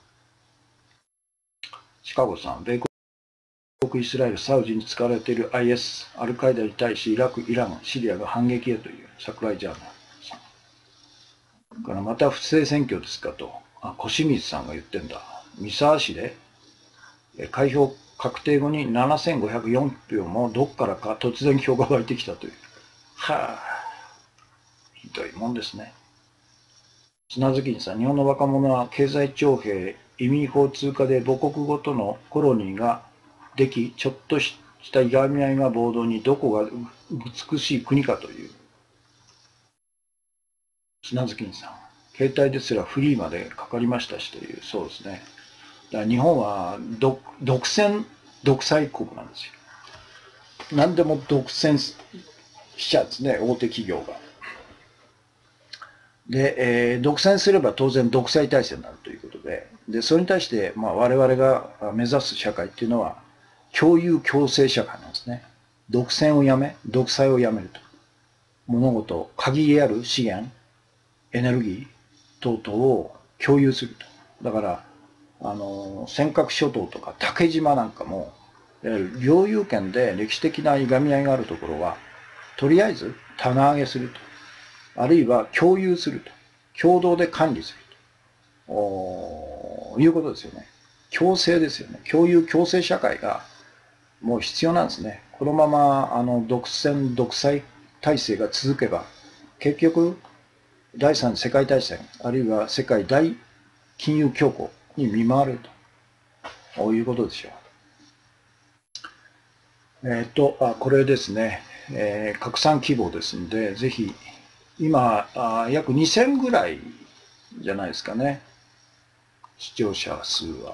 シカゴさん、米国、イスラエル、サウジに使われている IS、アルカイダに対しイラク、イラン、シリアが反撃へという桜井ジャーナルさん。からまた不正選挙ですかと、小清水さんが言ってんだ。三沢市で開票確定後に7504票もどっからか突然票が湧いてきたという。はあ、ひどいもんですね。砂月にさん、日本の若者は経済徴兵、移民法通過で母国ごとのコロニーができ、ちょっとしたいがみ合いが暴動にどこが美しい国かという。砂月にさん、携帯ですらフリーまでかかりましたしという、そうですね。だから日本は独裁国なんですよ。何でも独占しちゃうんですね、大手企業が。で、独占すれば当然独裁体制になるということで、それに対して、我々が目指す社会っていうのは、共有共生社会なんですね。独占をやめ、独裁をやめると。物事、限りある資源、エネルギー等々を共有すると。だから、尖閣諸島とか竹島なんかも、領有権で歴史的ないがみ合いがあるところは、とりあえず棚上げすると。あるいは共有すると。共同で管理すると。いうことですよね。共生ですよね。共有共生社会がもう必要なんですね。このまま独占独裁体制が続けば、結局第三次世界大戦、あるいは世界大金融恐慌に見舞われるということでしょう。これですね、拡散希望ですので、ぜひ今、約2000ぐらいじゃないですかね。視聴者数は。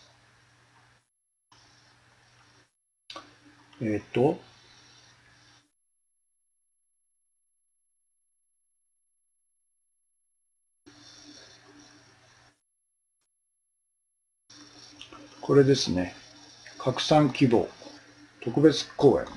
これですね。拡散希望。特別公演。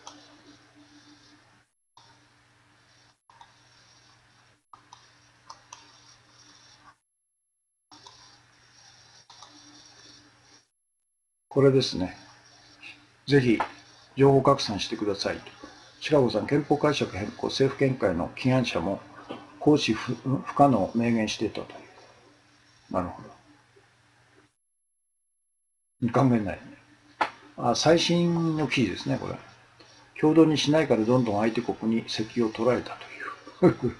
これですね。ぜひ、情報拡散してくださいと。シカゴさん、憲法解釈変更、政府見解の起案者も、行使不可能を明言していたという。なるほど。考えないね。最新の記事ですね、これ。共同にしないからどんどん相手国に席を取られたという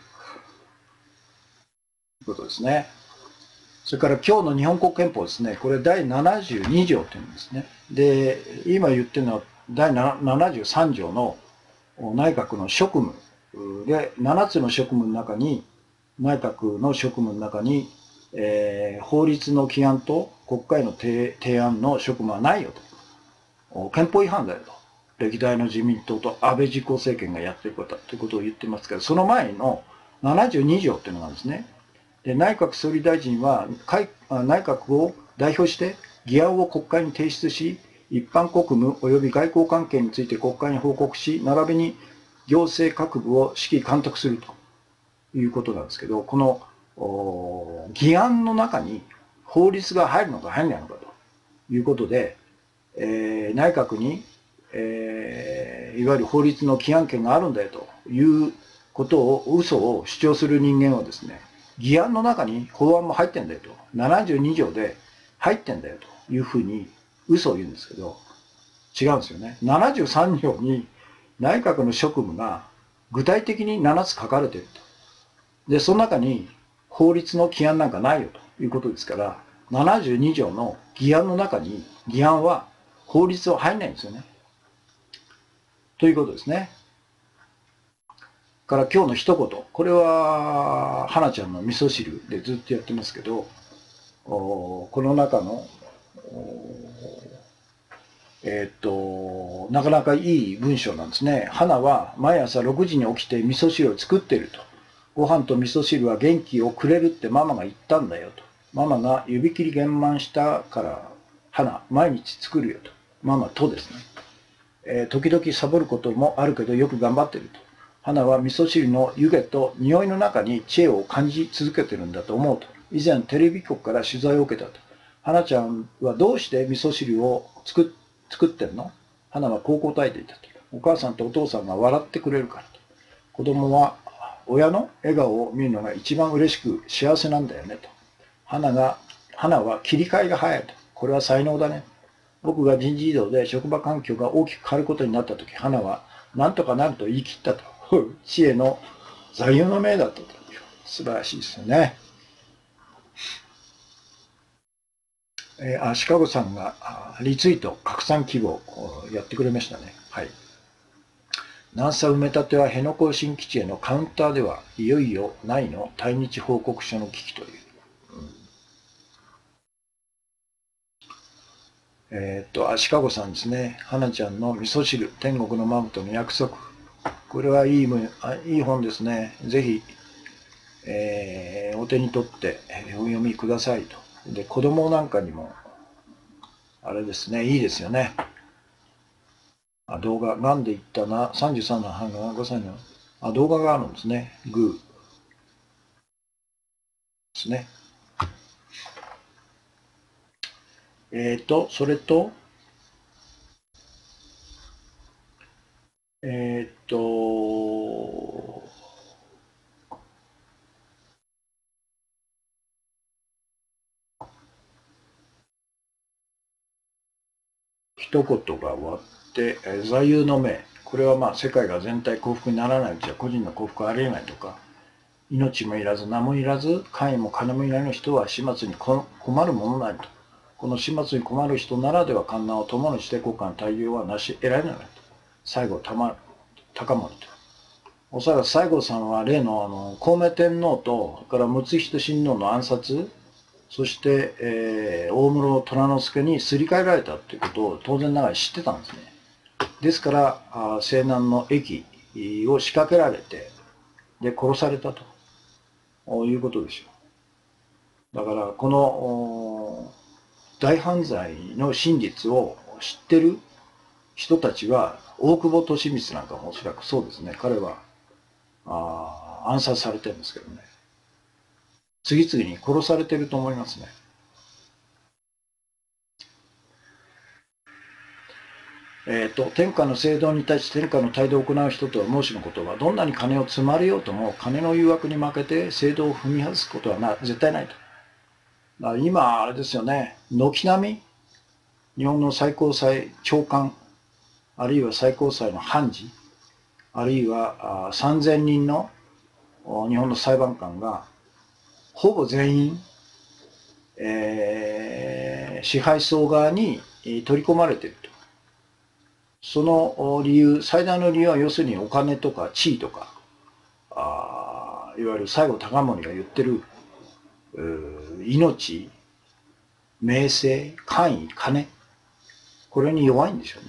ことですね。それから今日の日本国憲法ですね、これ第72条というんですね。で、今言ってるのは第73条の内閣の職務で、7つの職務の中に、内閣の職務の中に、法律の起案と国会の提案の職務はないよと。憲法違反だよと。歴代の自民党と安倍自公政権がやっていることということを言ってますけど、その前の72条っていうのがあるんですね。で、内閣総理大臣は内閣を代表して議案を国会に提出し、一般国務及び外交関係について国会に報告し、並びに行政各部を指揮監督するということなんですけど、この議案の中に法律が入るのか入らないのかということで、内閣に、いわゆる法律の起案権があるんだよということを、嘘を主張する人間はですね、議案の中に法案も入ってんだよと、72条で入ってんだよというふうに嘘を言うんですけど、違うんですよね。73条に内閣の職務が具体的に7つ書かれていると。で、その中に法律の起案なんかないよということですから、72条の議案の中に、議案は法律は入んないんですよね。ということですね。から今日の一言。これは、花ちゃんの味噌汁でずっとやってますけど、この中の、なかなかいい文章なんですね。花は毎朝6時に起きて味噌汁を作っていると。ご飯と味噌汁は元気をくれるってママが言ったんだよと。ママが指切り減満したから花、毎日作るよと。ママとですね。時々サボることもあるけどよく頑張ってると。花は味噌汁の湯気と匂いの中に知恵を感じ続けてるんだと思うと。以前テレビ局から取材を受けたと。花ちゃんはどうして味噌汁を作ってんの？花はこう答えていたと。お母さんとお父さんが笑ってくれるからと。子供は親の笑顔を見るのが一番嬉しく幸せなんだよねと。花は切り替えが早いと。これは才能だね。僕が人事異動で職場環境が大きく変わることになった時、花は何とかなると言い切ったと。知恵の座右の銘だったと。素晴らしいですよね。シカゴさんがリツイート、拡散希望やってくれましたね。はい。南沙埋め立ては辺野古新基地へのカウンターではいよいよないの対日報告書の危機という。シカゴさんですね。花ちゃんの味噌汁、天国のマムとの約束。これはいい本ですね。ぜひ、お手に取ってお読みくださいと。で、子供なんかにも、あれですね、いいですよね。動画、がんで言ったな、33の半が5歳の、動画があるんですね。グーですね。それと、えっ、と、一言が終わって、座右の銘。これはまあ世界が全体幸福にならないうちは個人の幸福はありえないとか、命もいらず名もいらず官位も金もいらないの人は始末に困るものなりと。この始末に困る人ならでは観難を共にして国家の対応はなし得られないと。最後、高森と。 おそらく西郷さんは例の孝明天皇と、それから睦仁親王の暗殺、そして、大室虎之助にすり替えられたということを当然ながら知ってたんですね。ですから、西南の駅を仕掛けられて、で、殺されたということでしょう。だから、この大犯罪の真実を知ってる人たちは、大久保利光なんかもおそらくそうですね。彼は暗殺されてるんですけどね。次々に殺されてると思いますね。天下の制度に対して天下の態度を行う人とは申しのことは、どんなに金を積まれようとも、金の誘惑に負けて制度を踏み外すことは絶対ないと。だから今、あれですよね、軒並み、日本の最高裁長官、あるいは最高裁の判事、あるいは3000人の日本の裁判官が、ほぼ全員、支配層側に取り込まれていると。その理由、最大の理由は要するにお金とか地位とか、いわゆる西郷隆盛が言ってる、命、名声、官位、金、これに弱いんでしょうね。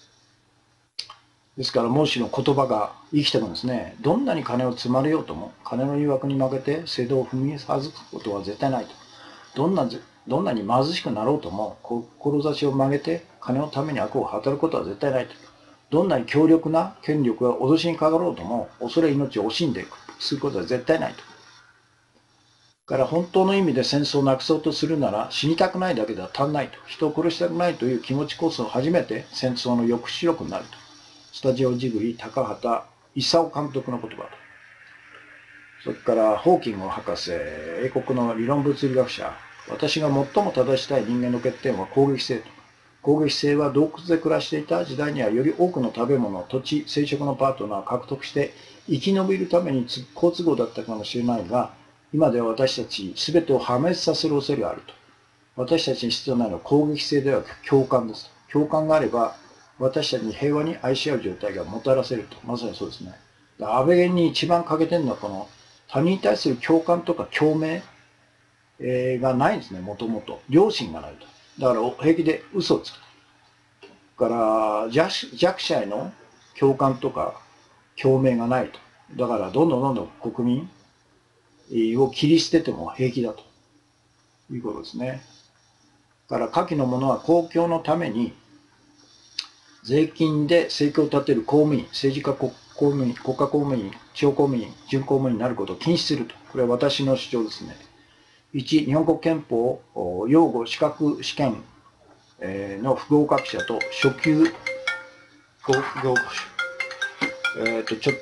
ですから、孟子の言葉が生きてもですね、どんなに金を積まれようとも、金の誘惑に負けて制度を踏み外すことは絶対ないと。どんなに貧しくなろうとも、志を曲げて金のために悪を働くことは絶対ないと。どんなに強力な権力が脅しにかかろうとも、恐れ命を惜しんですることは絶対ないと。から本当の意味で戦争をなくそうとするなら、死にたくないだけでは足んないと。人を殺したくないという気持ちこそ初めて戦争の抑止力になると。スタジオジブリ高畑勲監督の言葉と。それからホーキング博士、英国の理論物理学者、私が最も正したい人間の欠点は攻撃性と。攻撃性は洞窟で暮らしていた時代にはより多くの食べ物、土地、生殖のパートナーを獲得して生き延びるために好都合だったかもしれないが、今では私たち全てを破滅させる恐れがあると。私たちに必要なのは攻撃性ではなく共感です。共感があれば、私たちに平和に愛し合う状態がもたらせると。まさにそうですね。安倍に一番欠けてるのはこの他人に対する共感とか共鳴、がないんですね、もともと。良心がないと。だから平気で嘘をつく。から弱者への共感とか共鳴がないと。だからどんどん国民を切り捨てても平気だということですね。だから下記の者は公共のために税金で生計を立てる公務員、政治家公務員、国家公務員、地方公務員、準公務員になることを禁止すると。これは私の主張ですね。1、日本国憲法養護資格試験の不合格者と初級合格者。ちょっ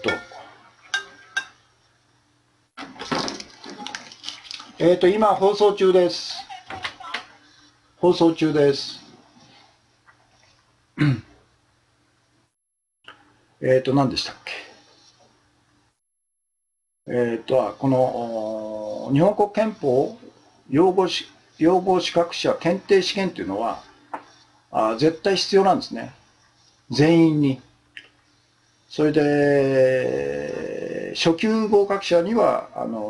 と。今放送中です。放送中です。何でしたっけ。この日本国憲法養護資格者検定試験というのは絶対必要なんですね。全員に。それで、初級合格者には、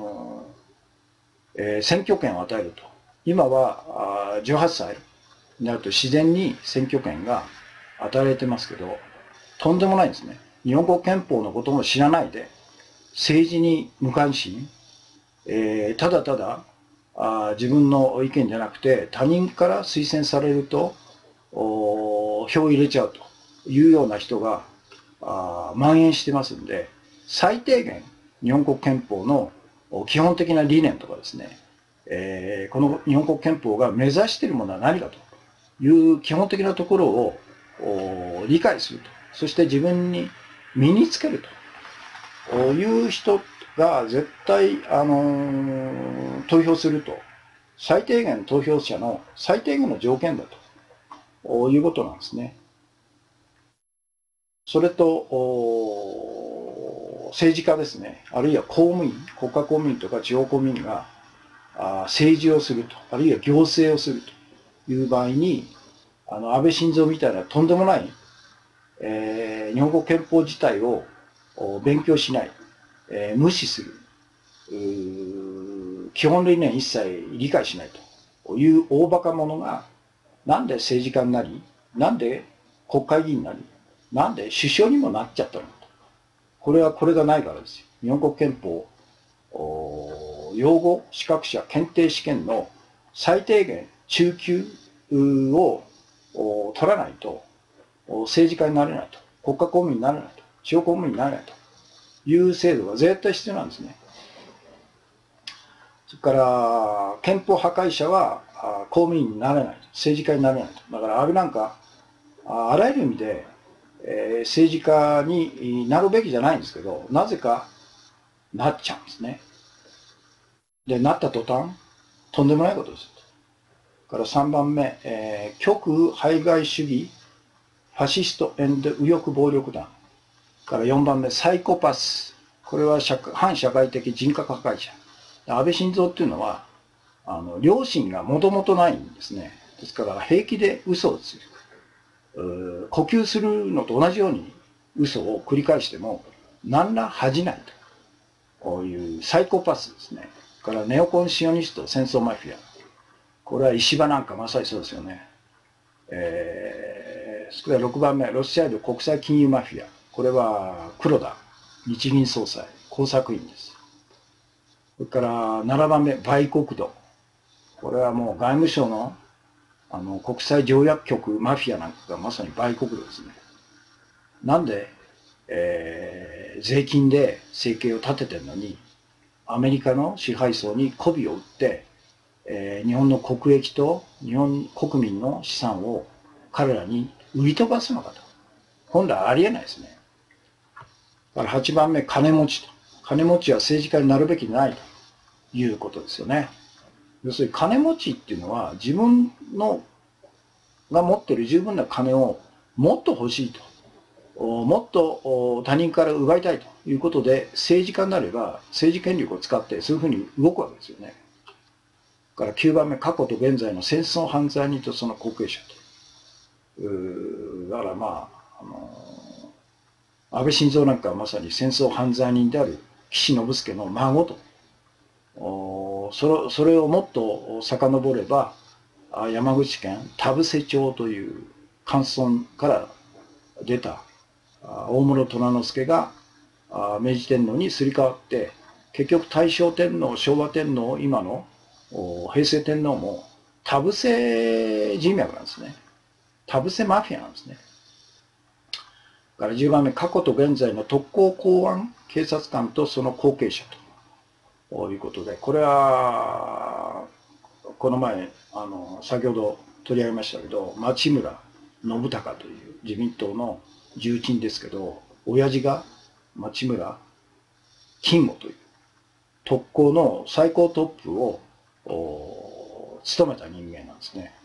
選挙権を与えると。今は18歳になると自然に選挙権が与えられてますけど、とんでもないんですね。日本国憲法のことも知らないで、政治に無関心、ただただ自分の意見じゃなくて他人から推薦されると票を入れちゃうというような人が蔓延してますんで、最低限日本国憲法の基本的な理念とかですね、この日本国憲法が目指しているものは何かという基本的なところを理解すると、そして自分に身につけるという人が絶対、投票すると、最低限投票者の最低限の条件だということなんですね。それと、政治家ですね、あるいは公務員、国家公務員とか地方公務員が政治をすると、あるいは行政をするという場合に、安倍晋三みたいなとんでもない、日本国憲法自体を勉強しない。 無視する、基本理念一切理解しないという大バカ者が、なんで政治家になり、なんで国会議員になり、なんで首相にもなっちゃったのと。これはこれがないからですよ。日本国憲法、養護資格者検定試験の最低限中級を取らないと政治家になれないと、国家公務員になれないと、地方公務員になれないという制度が絶対必要なんですね。それから憲法破壊者は公務員になれない、政治家になれないと。だから安倍なんかあらゆる意味で政治家になるべきじゃないんですけど、なぜかなっちゃうんですね。で、なった途端、とんでもないことです。から3番目、極右排外主義、ファシスト右翼暴力団。から4番目、サイコパス。これは反社会的人格破壊者。安倍晋三っていうのは、良心がもともとないんですね。ですから平気で嘘をつく。呼吸するのと同じように嘘を繰り返しても、何ら恥じないと。こういうサイコパスですね。からネオコンシオニスト、戦争マフィア。これは石破なんかまさにそうですよね。それから6番目、ロスチャイルド国際金融マフィア。これは黒田日銀総裁、工作員です。それから7番目、売国度。これはもう外務省の国際条約局マフィアなんかがまさに売国度ですね。なんで、税金で生計を立ててるのに、アメリカの支配層に媚びを売って、日本の国益と日本国民の資産を彼らに売り飛ばすのかと。本来ありえないですね。だから8番目、金持ちと。金持ちは政治家になるべきでないということですよね。要するに金持ちっていうのは自分のが持っている十分な金をもっと欲しいと。もっと他人から奪いたいということで政治家になれば政治権力を使ってそういうふうに動くわけですよね。から9番目、過去と現在の戦争犯罪人とその後継者と。だからまあ、安倍晋三なんかはまさに戦争犯罪人である岸信介の孫と。それをもっと遡れば、山口県田布施町という関村から出た大室虎之助が明治天皇にすり替わって、結局大正天皇、昭和天皇、今の平成天皇も田布施人脈なんですね。田布施マフィアなんですね。から10番目、過去と現在の特攻公安警察官とその後継者ということで、これはこの前先ほど取り上げましたけど、町村信孝という自民党の重鎮ですけど、親父が町村金吾という特攻の最高トップを務めた人間なんですね。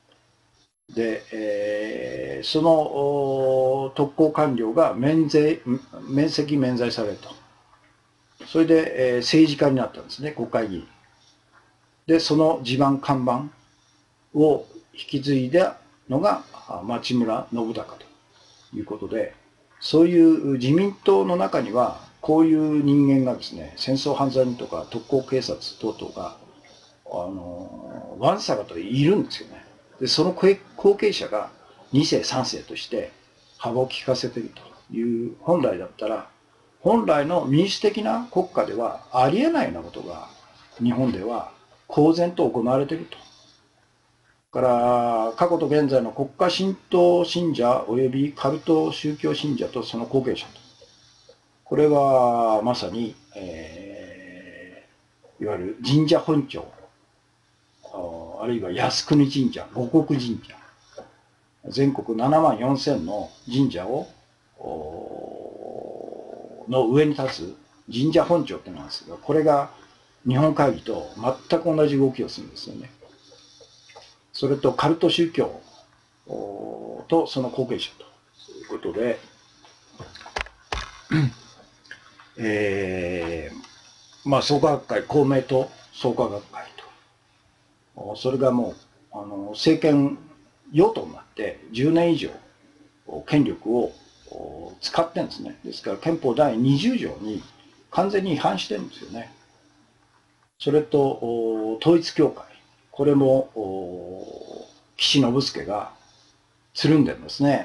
で、その特攻官僚が免責免罪されると。それで、政治家になったんですね、国会議員。で、その地盤看板を引き継いだのが町村信孝ということで、そういう自民党の中には、こういう人間がですね、戦争犯罪人とか特攻警察等々が、わんさかといるんですよね。で、その後継者が2世3世として幅を利かせているという、本来だったら、本来の民主的な国家ではありえないようなことが日本では公然と行われていると。から過去と現在の国家神道信者及びカルト宗教信者とその後継者と。これはまさに、いわゆる神社本庁、あるいは靖国神社、護国神社、全国7万4千の神社をの上に立つ神社本庁ってなんですが、これが日本会議と全く同じ動きをするんですよね。それとカルト宗教とその後継者ということで、創価学会、公明党創価学会と、それがもう政権与党になって10年以上権力を使ってるんですね。ですから憲法第20条に完全に違反してるんですよね。それと、統一教会。これも、岸信介がつるんでるんですね。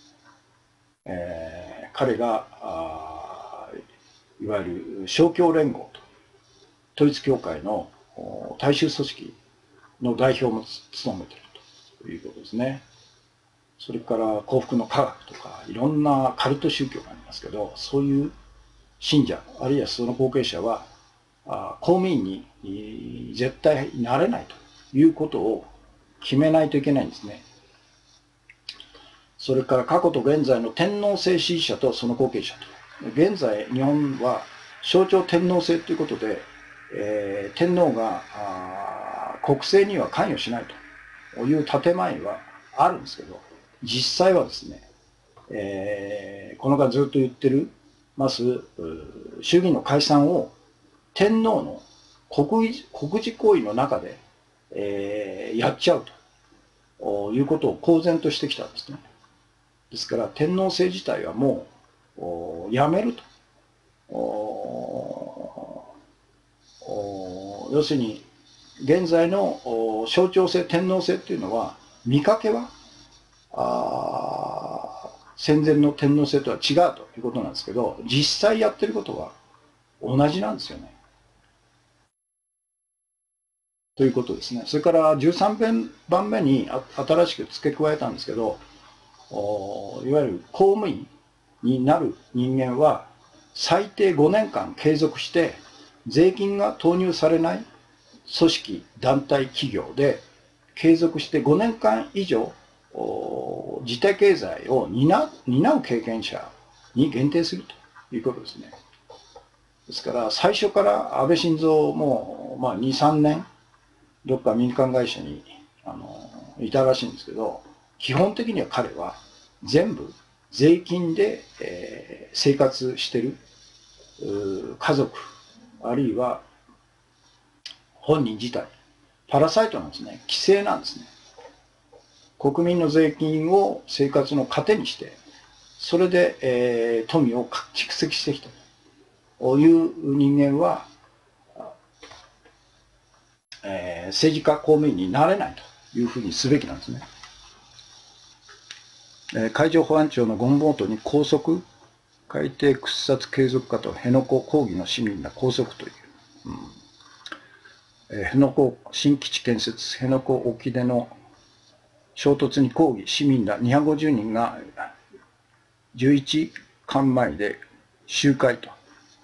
彼が、いわゆる勝共連合と、統一教会の大衆組織の代表も務めているということですね。それから幸福の科学とか、いろんなカルト宗教がありますけど、そういう信者、あるいはその後継者は、公務員に絶対なれないということを決めないといけないんですね。それから過去と現在の天皇制支持者とその後継者と。現在、日本は象徴天皇制ということで、天皇が国政には関与しないという建前はあるんですけど、実際はですね、この間ずっと言ってるます衆議院の解散を天皇の国事行為の中で、やっちゃうということを公然としてきたんですね。ですから天皇制自体はもうやめると。要するに現在の象徴性天皇制っていうのは見かけは戦前の天皇制とは違うということなんですけど、実際やってることは同じなんですよね。ということですね。それから13番目に新しく付け加えたんですけど、いわゆる公務員になる人間は最低5年間継続して税金が投入されない組織、団体、企業で継続して5年間以上自体経済を担う経験者に限定するということですね。ですから最初から安倍晋三も2、3年どっか民間会社にいたらしいんですけど、基本的には彼は全部税金で、生活してる家族あるいは本人自体パラサイトなんですね。規制なんですね。国民の税金を生活の糧にしてそれで、富を蓄積してきたという人間は、政治家公務員になれないというふうにすべきなんですね。海上保安庁のゴムボートに拘束、海底掘削継続化と辺野古抗議の市民が拘束という、辺野古新基地建設、辺野古沖での衝突に抗議、市民ら250人が11管前で集会と。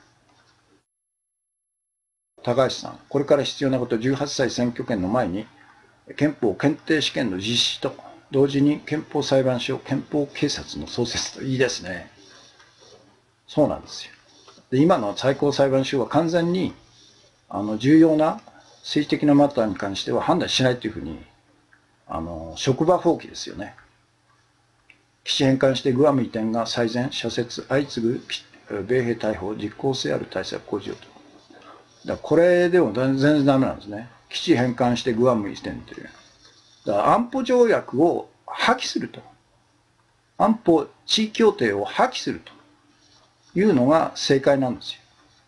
高橋さん、これから必要なこと、18歳選挙権の前に憲法検定試験の実施と同時に憲法裁判所、憲法警察の創設と。いいですね。そうなんですよ。で、今の最高裁判所は完全に重要な政治的なマターに関しては判断しないというふうに職場放棄ですよね。基地返還してグアム移転が最善、社説、相次ぐ米兵逮捕、実効性ある対策講じようと。だからこれでも全然ダメなんですね。基地返還してグアム移転っていう。だから安保条約を破棄すると。安保地位協定を破棄するというのが正解なんですよ。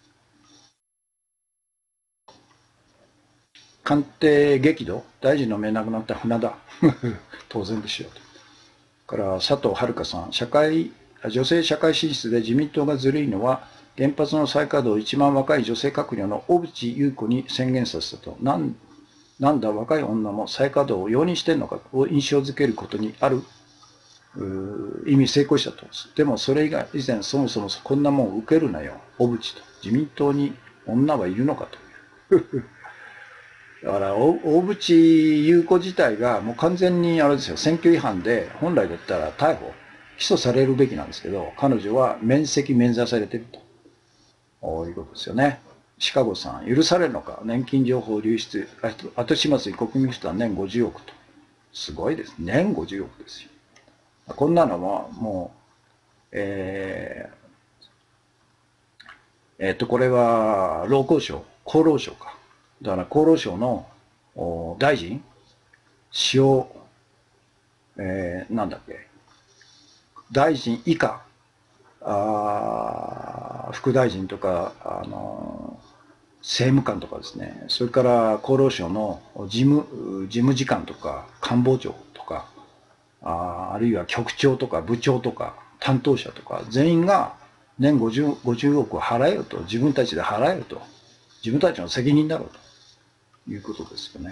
官邸激怒、大臣の命なくなった船田。当然でしょうと。から佐藤遥さん、女性社会進出で自民党がずるいのは、原発の再稼働を一番若い女性閣僚の小渕優子に宣言させたと。なんだ若い女も再稼働を容認してんのかを印象づけることにある意味成功したと。でもそれ以前そもそもこんなもん受けるなよ、小渕と。自民党に女はいるのかと。だから小渕優子自体がもう完全にあれですよ、選挙違反で本来だったら逮捕、起訴されるべきなんですけど、彼女は免座されているということですよね。シカゴさん、許されるのか、年金情報流出、後始末に国民負担年50億と。すごいです。年50億ですよ。こんなのはもう、これは厚労省か。だから厚労省の大臣、なんだっけ、大臣以下副大臣とか、政務官とかですね、それから厚労省の事務次官とか官房長とか、あるいは局長とか部長とか担当者とか全員が年50億を払えよと、自分たちで払えよと、自分たちの責任だろうということですよね。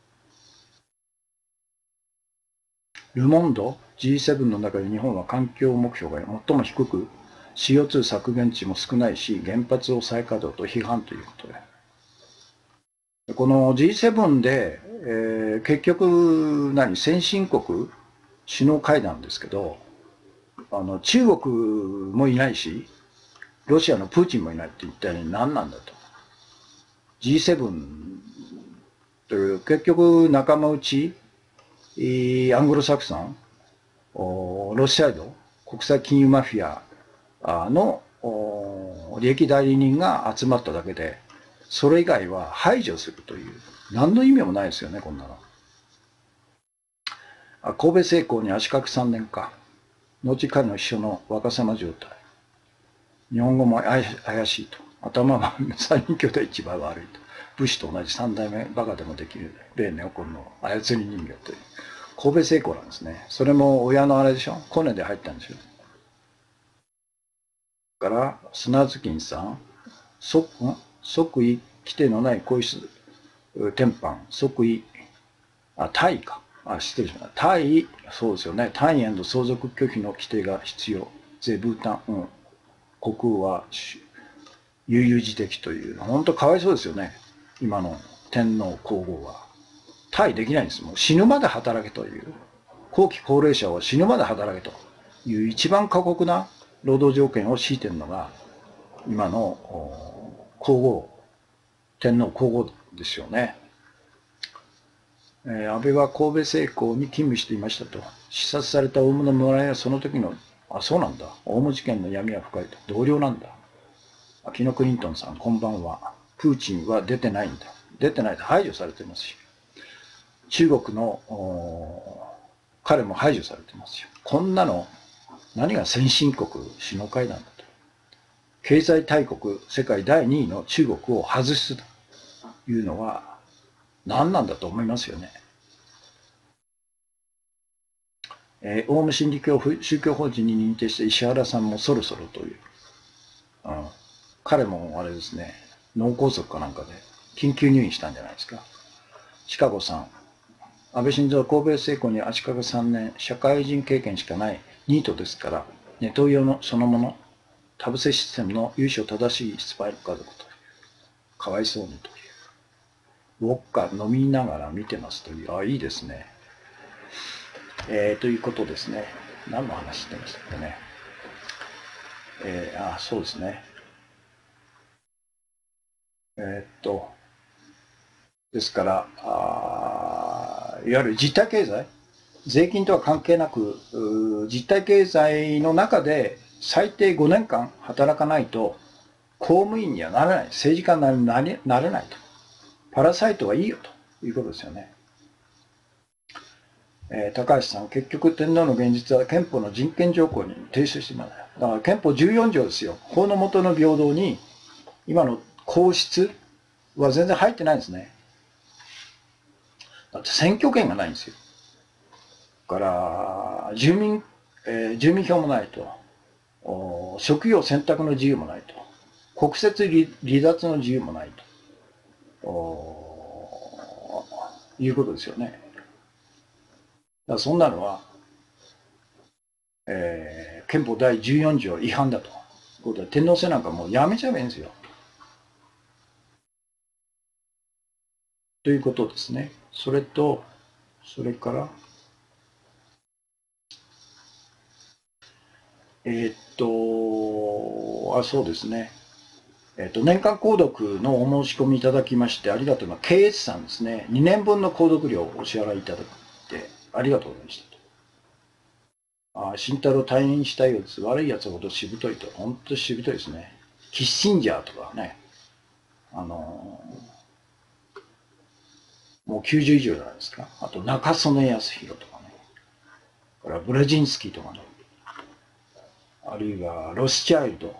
ルモンド G7 の中で日本は環境目標が最も低く、CO2 削減値も少ないし、原発を再稼働と批判ということで。この G7 で、結局先進国首脳会談ですけど、中国もいないし、ロシアのプーチンもいないって一体何なんだと。G7 という結局仲間内、アングロサクソン、ロシアイド、国際金融マフィアの利益代理人が集まっただけで、それ以外は排除するという、何の意味もないですよね、こんなの。神戸製鋼に足掛け3年か。後彼の秘書の若さま状態。日本語も怪しいと。頭は三人兄弟一番悪いと。武士と同じ三代目バカでもできる例ネオコンの操り人形という。神戸製鋼なんですね。それも親のあれでしょ。コネで入ったんでしょ。から砂月金さん、即位規定のない皇室転販、即位、退位か。失礼しました。退位、そうですよね。退位へ相続拒否の規定が必要。税ブータン、国王は悠々自適という、本当かわいそうですよね。今の天皇皇后は。退位できないんです。もう死ぬまで働けという。後期高齢者は死ぬまで働けという一番過酷な労働条件を強いているのが、今の皇后、天皇皇后ですよね。安倍は神戸製鋼に勤務していましたと。視察されたオウムの村井はその時の、そうなんだ。オウム事件の闇は深いと。同僚なんだ。秋野クリントンさん、こんばんは。プーチンは出てないんだ。出てないと排除されてますし。中国の彼も排除されてますよ。こんなの、何が先進国首脳会談だと。経済大国、世界第2位の中国を外すというのは、何なんだと思いますよね。オウム真理教宗教法人に認定した石原さんもそろそろという。彼もあれですね、脳梗塞かなんかで緊急入院したんじゃないですか。シカゴさん、安倍晋三は神戸製鋼に足掛け3年、社会人経験しかないニートですから、ネトウヨのそのもの、田臥システムの由緒正しいスパイの家族という、かわいそうにという、ウォッカ飲みながら見てますという、いいですね。ということですね。何の話してましたっけね。そうですね。ですから、いわゆる実体経済、税金とは関係なく、実体経済の中で最低5年間働かないと、公務員にはなれない、政治家になれないと。パラサイトはいいよということですよね。高橋さん、結局天皇の現実は憲法の人権条項に提出しています。だから憲法14条ですよ。法の下の平等に、今の皇室は全然入ってないんですね。だって選挙権がないんですよ。だから住民票もないと、職業選択の自由もないと、国籍離脱の自由もないということですよね。だからそんなのは、憲法第14条違反だということで、天皇制なんかもうやめちゃえばいいんですよ。ということですね。それから、そうですね。年間購読のお申し込みいただきましてありがとうございます。KS さんですね。2年分の購読料をお支払いいただいてありがとうございましたと。慎太郎退任したいようです。悪い奴ほどしぶといと。本当にしぶといですね。キッシンジャーとかね。もう90以上じゃないですか。あと中曽根康弘とかね。からブレジンスキーとかね。 あるいはロスチャイルド。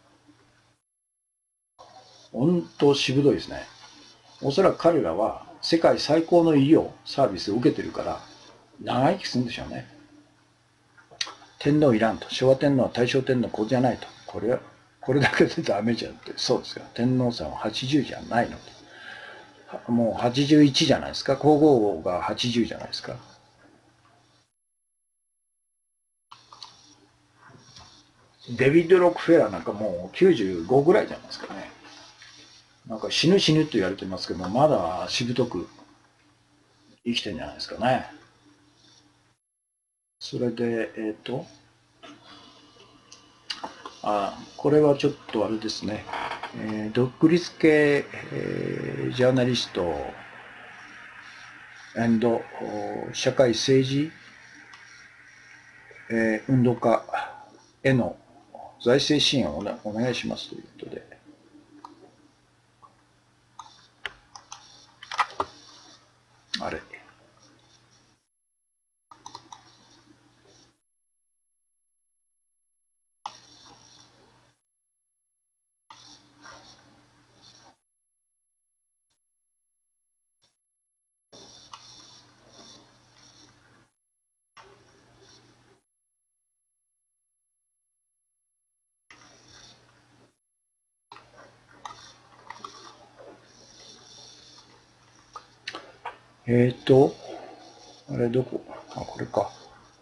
本当しぶといですね。おそらく彼らは世界最高の医療サービスを受けてるから長生きするんでしょうね。天皇いらんと。昭和天皇は大正天皇こうじゃないと。これだけでダメじゃんって。そうですよ。天皇さんは80じゃないのと。もう81じゃないですか。皇后が80じゃないですか。デビッド・ロックフェラーなんかもう95ぐらいじゃないですかね。なんか死ぬ死ぬと言われてますけど、まだしぶとく生きてるんじゃないですかね。それで、これはちょっとあれですね。独立系、ジャーナリスト、社会政治、運動家への財政支援をお願いしますということで。あれ。あれどこ？これか。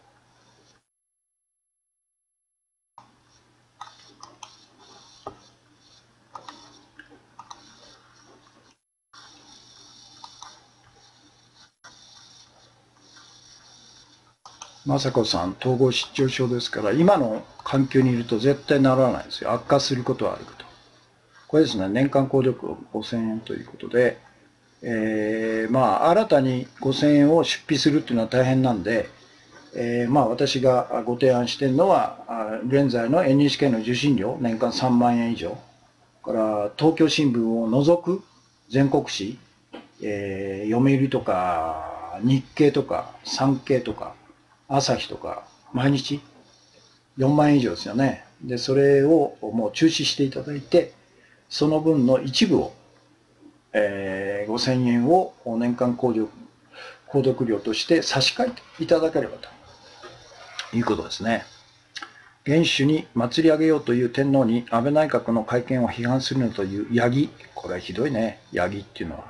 雅子さん、統合失調症ですから、今の環境にいると絶対ならないですよ。悪化することはあると。これですね、年間購読5000円ということで、新たに5000円を出費するっていうのは大変なんで、私がご提案しているのは、現在の NHK の受信料、年間3万円以上、から東京新聞を除く全国紙、読売とか日経とか産経とか朝日とか毎日4万円以上ですよね。で、それをもう中止していただいて、その分の一部を、5000円を年間購読料として差し替えていただければということですね。元首に祭り上げようという天皇に安倍内閣の会見を批判するのというヤギ。これはひどいね。ヤギっていうのは。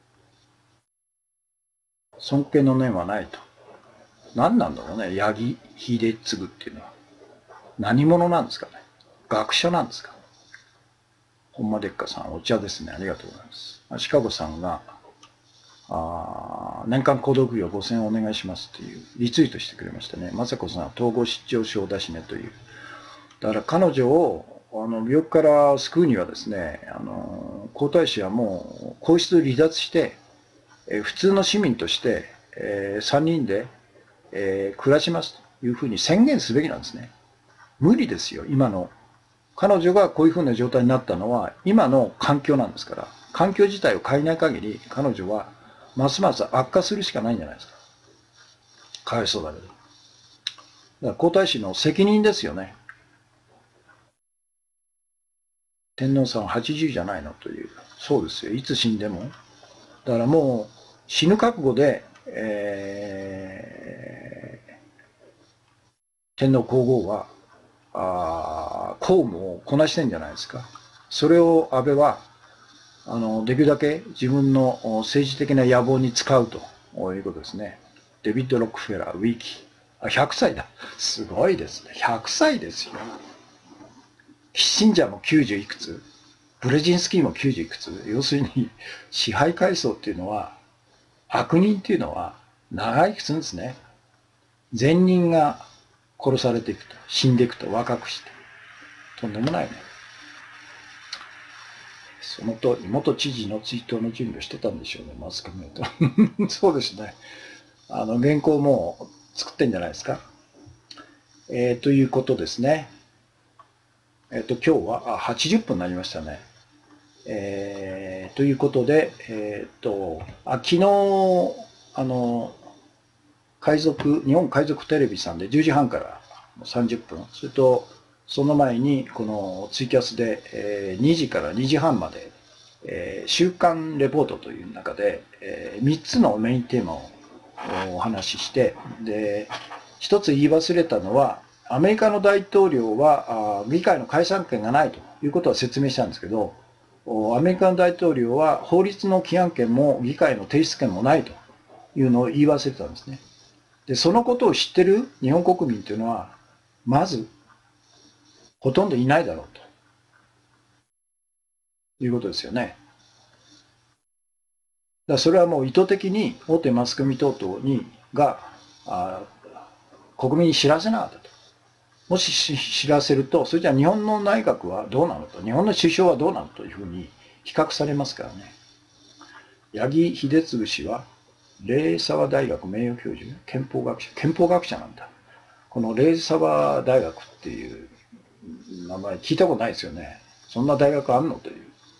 尊敬の念はないと。何なんだろうね。ヤギ秀次っていうのは。何者なんですかね。学者なんですか。ほんまでっかさん、お茶ですね。ありがとうございます。シカゴさんが、年間購読料5000円お願いしますっていう、リツイートしてくれましたね。雅子さんは統合失調症だしねという。だから彼女を病気から救うにはですね、皇太子はもう皇室を離脱して、普通の市民として、3人で、暮らしますというふうに宣言すべきなんですね。無理ですよ、今の。彼女がこういうふうな状態になったのは、今の環境なんですから、環境自体を変えない限り、彼女はますます悪化するしかないんじゃないですか。かわいそうだけど。だから皇太子の責任ですよね。天皇さんは80じゃないのという。そうですよ。いつ死んでも。だからもう死ぬ覚悟で、天皇皇后は公務をこなしてんじゃないですか。それを安倍はできるだけ自分の政治的な野望に使うということですね。デビッド・ロックフェラー、ウィキ。100歳だ。すごいですね。100歳ですよ。キッシンジャーも90いくつ、ブレジンスキーも90いくつ。要するに支配階層っていうのは、悪人っていうのは長生きするんですね。善人が殺されていくと、死んでいくと、若くして。とんでもないね。その通り、元知事の追悼の準備をしてたんでしょうね、マスコミと。そうですね。原稿も作ってんじゃないですか。ということですね。今日は80分になりましたね。ということで、昨日、日本海賊テレビさんで10時半から30分、それとその前にこのツイキャスで2時から2時半まで週刊レポートという中で3つのメインテーマをお話しして、で一つ言い忘れたのは、アメリカの大統領は議会の解散権がないということは説明したんですけど、アメリカの大統領は法律の規範権も議会の提出権もないというのを言い忘れてたんですね。で、そのことを知ってる日本国民というのは、まずほとんどいないだろうということですよね。だからそれはもう意図的に大手マスコミ等々が国民に知らせなかったと。もし知らせると、それじゃあ日本の内閣はどうなのと、日本の首相はどうなのというふうに比較されますからね。八木秀次氏は、礼沢大学名誉教授、憲法学者なんだ。この礼沢大学っていう名前聞いたことないですよね。そんな大学あんのという。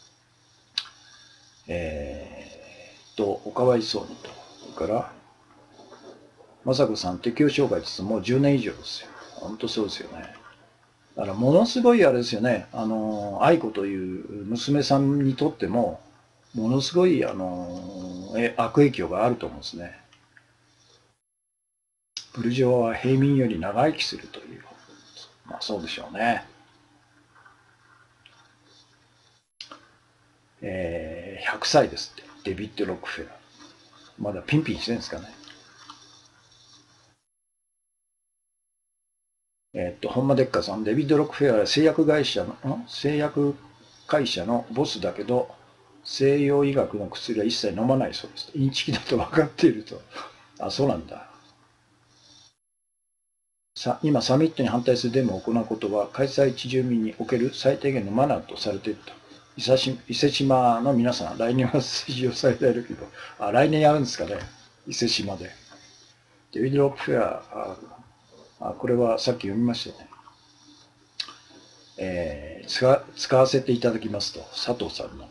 おかわいそうにと。それから、雅子さん適応障害ってもう10年以上ですよ。本当そうですよね。だからものすごいあれですよね。愛子という娘さんにとっても、ものすごい悪影響があると思うんですね。ブルジョワは平民より長生きするという。まあそうでしょうね。100歳ですって。デビッド・ロックフェラー。まだピンピンしてるんですかね。ホンマデッカさん、デビッド・ロックフェラーは製薬会社のボスだけど、西洋医学の薬は一切飲まないそうです。インチキだと分かっていると。あ、そうなんだ。今、サミットに反対するデモを行うことは、開催地住民における最低限のマナーとされていると。伊勢志摩の皆さん、来年は出場されているけど、来年やるんですかね。伊勢志摩で。デビッド・ロックフェラー、これはさっき読みましたね。使わせていただきますと、佐藤さんの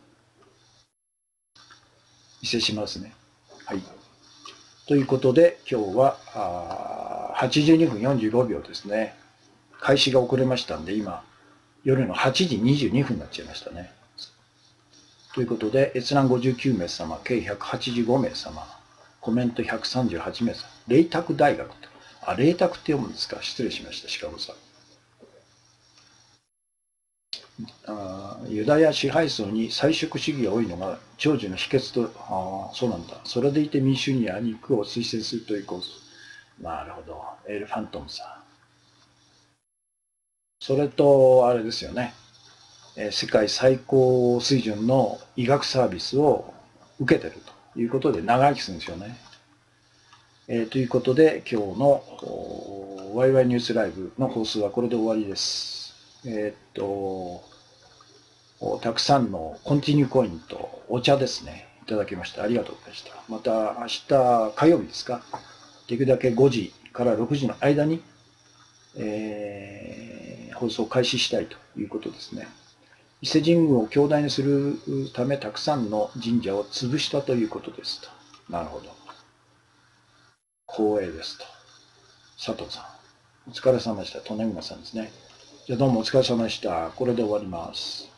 伊勢志摩ですね。はい。ということで、今日は82分45秒ですね。開始が遅れましたんで、今、夜の8時22分になっちゃいましたね。ということで、閲覧59名様、計185名様、コメント138名様、麗澤大学と。麗澤って読むんですか？失礼しました、シカゴさん。ユダヤ支配層に菜食主義が多いのが長寿の秘訣と、そうなんだ。それでいて民主主義や肉を推薦するということ。なるほど。エル・ファントムさん。それと、あれですよね。世界最高水準の医学サービスを受けてるということで長生きするんですよね。ということで、今日のワイワイニュースライブの放送はこれで終わりです。たくさんのコンティニューコインとお茶ですね、いただきました。ありがとうございました。また明日火曜日ですか、できるだけ5時から6時の間に、放送を開始したいということですね。伊勢神宮を強大にするためたくさんの神社を潰したということですと。なるほど。光栄ですと。佐藤さん。お疲れ様でした。利根熊さんですね。じゃあどうもお疲れ様でした。これで終わります。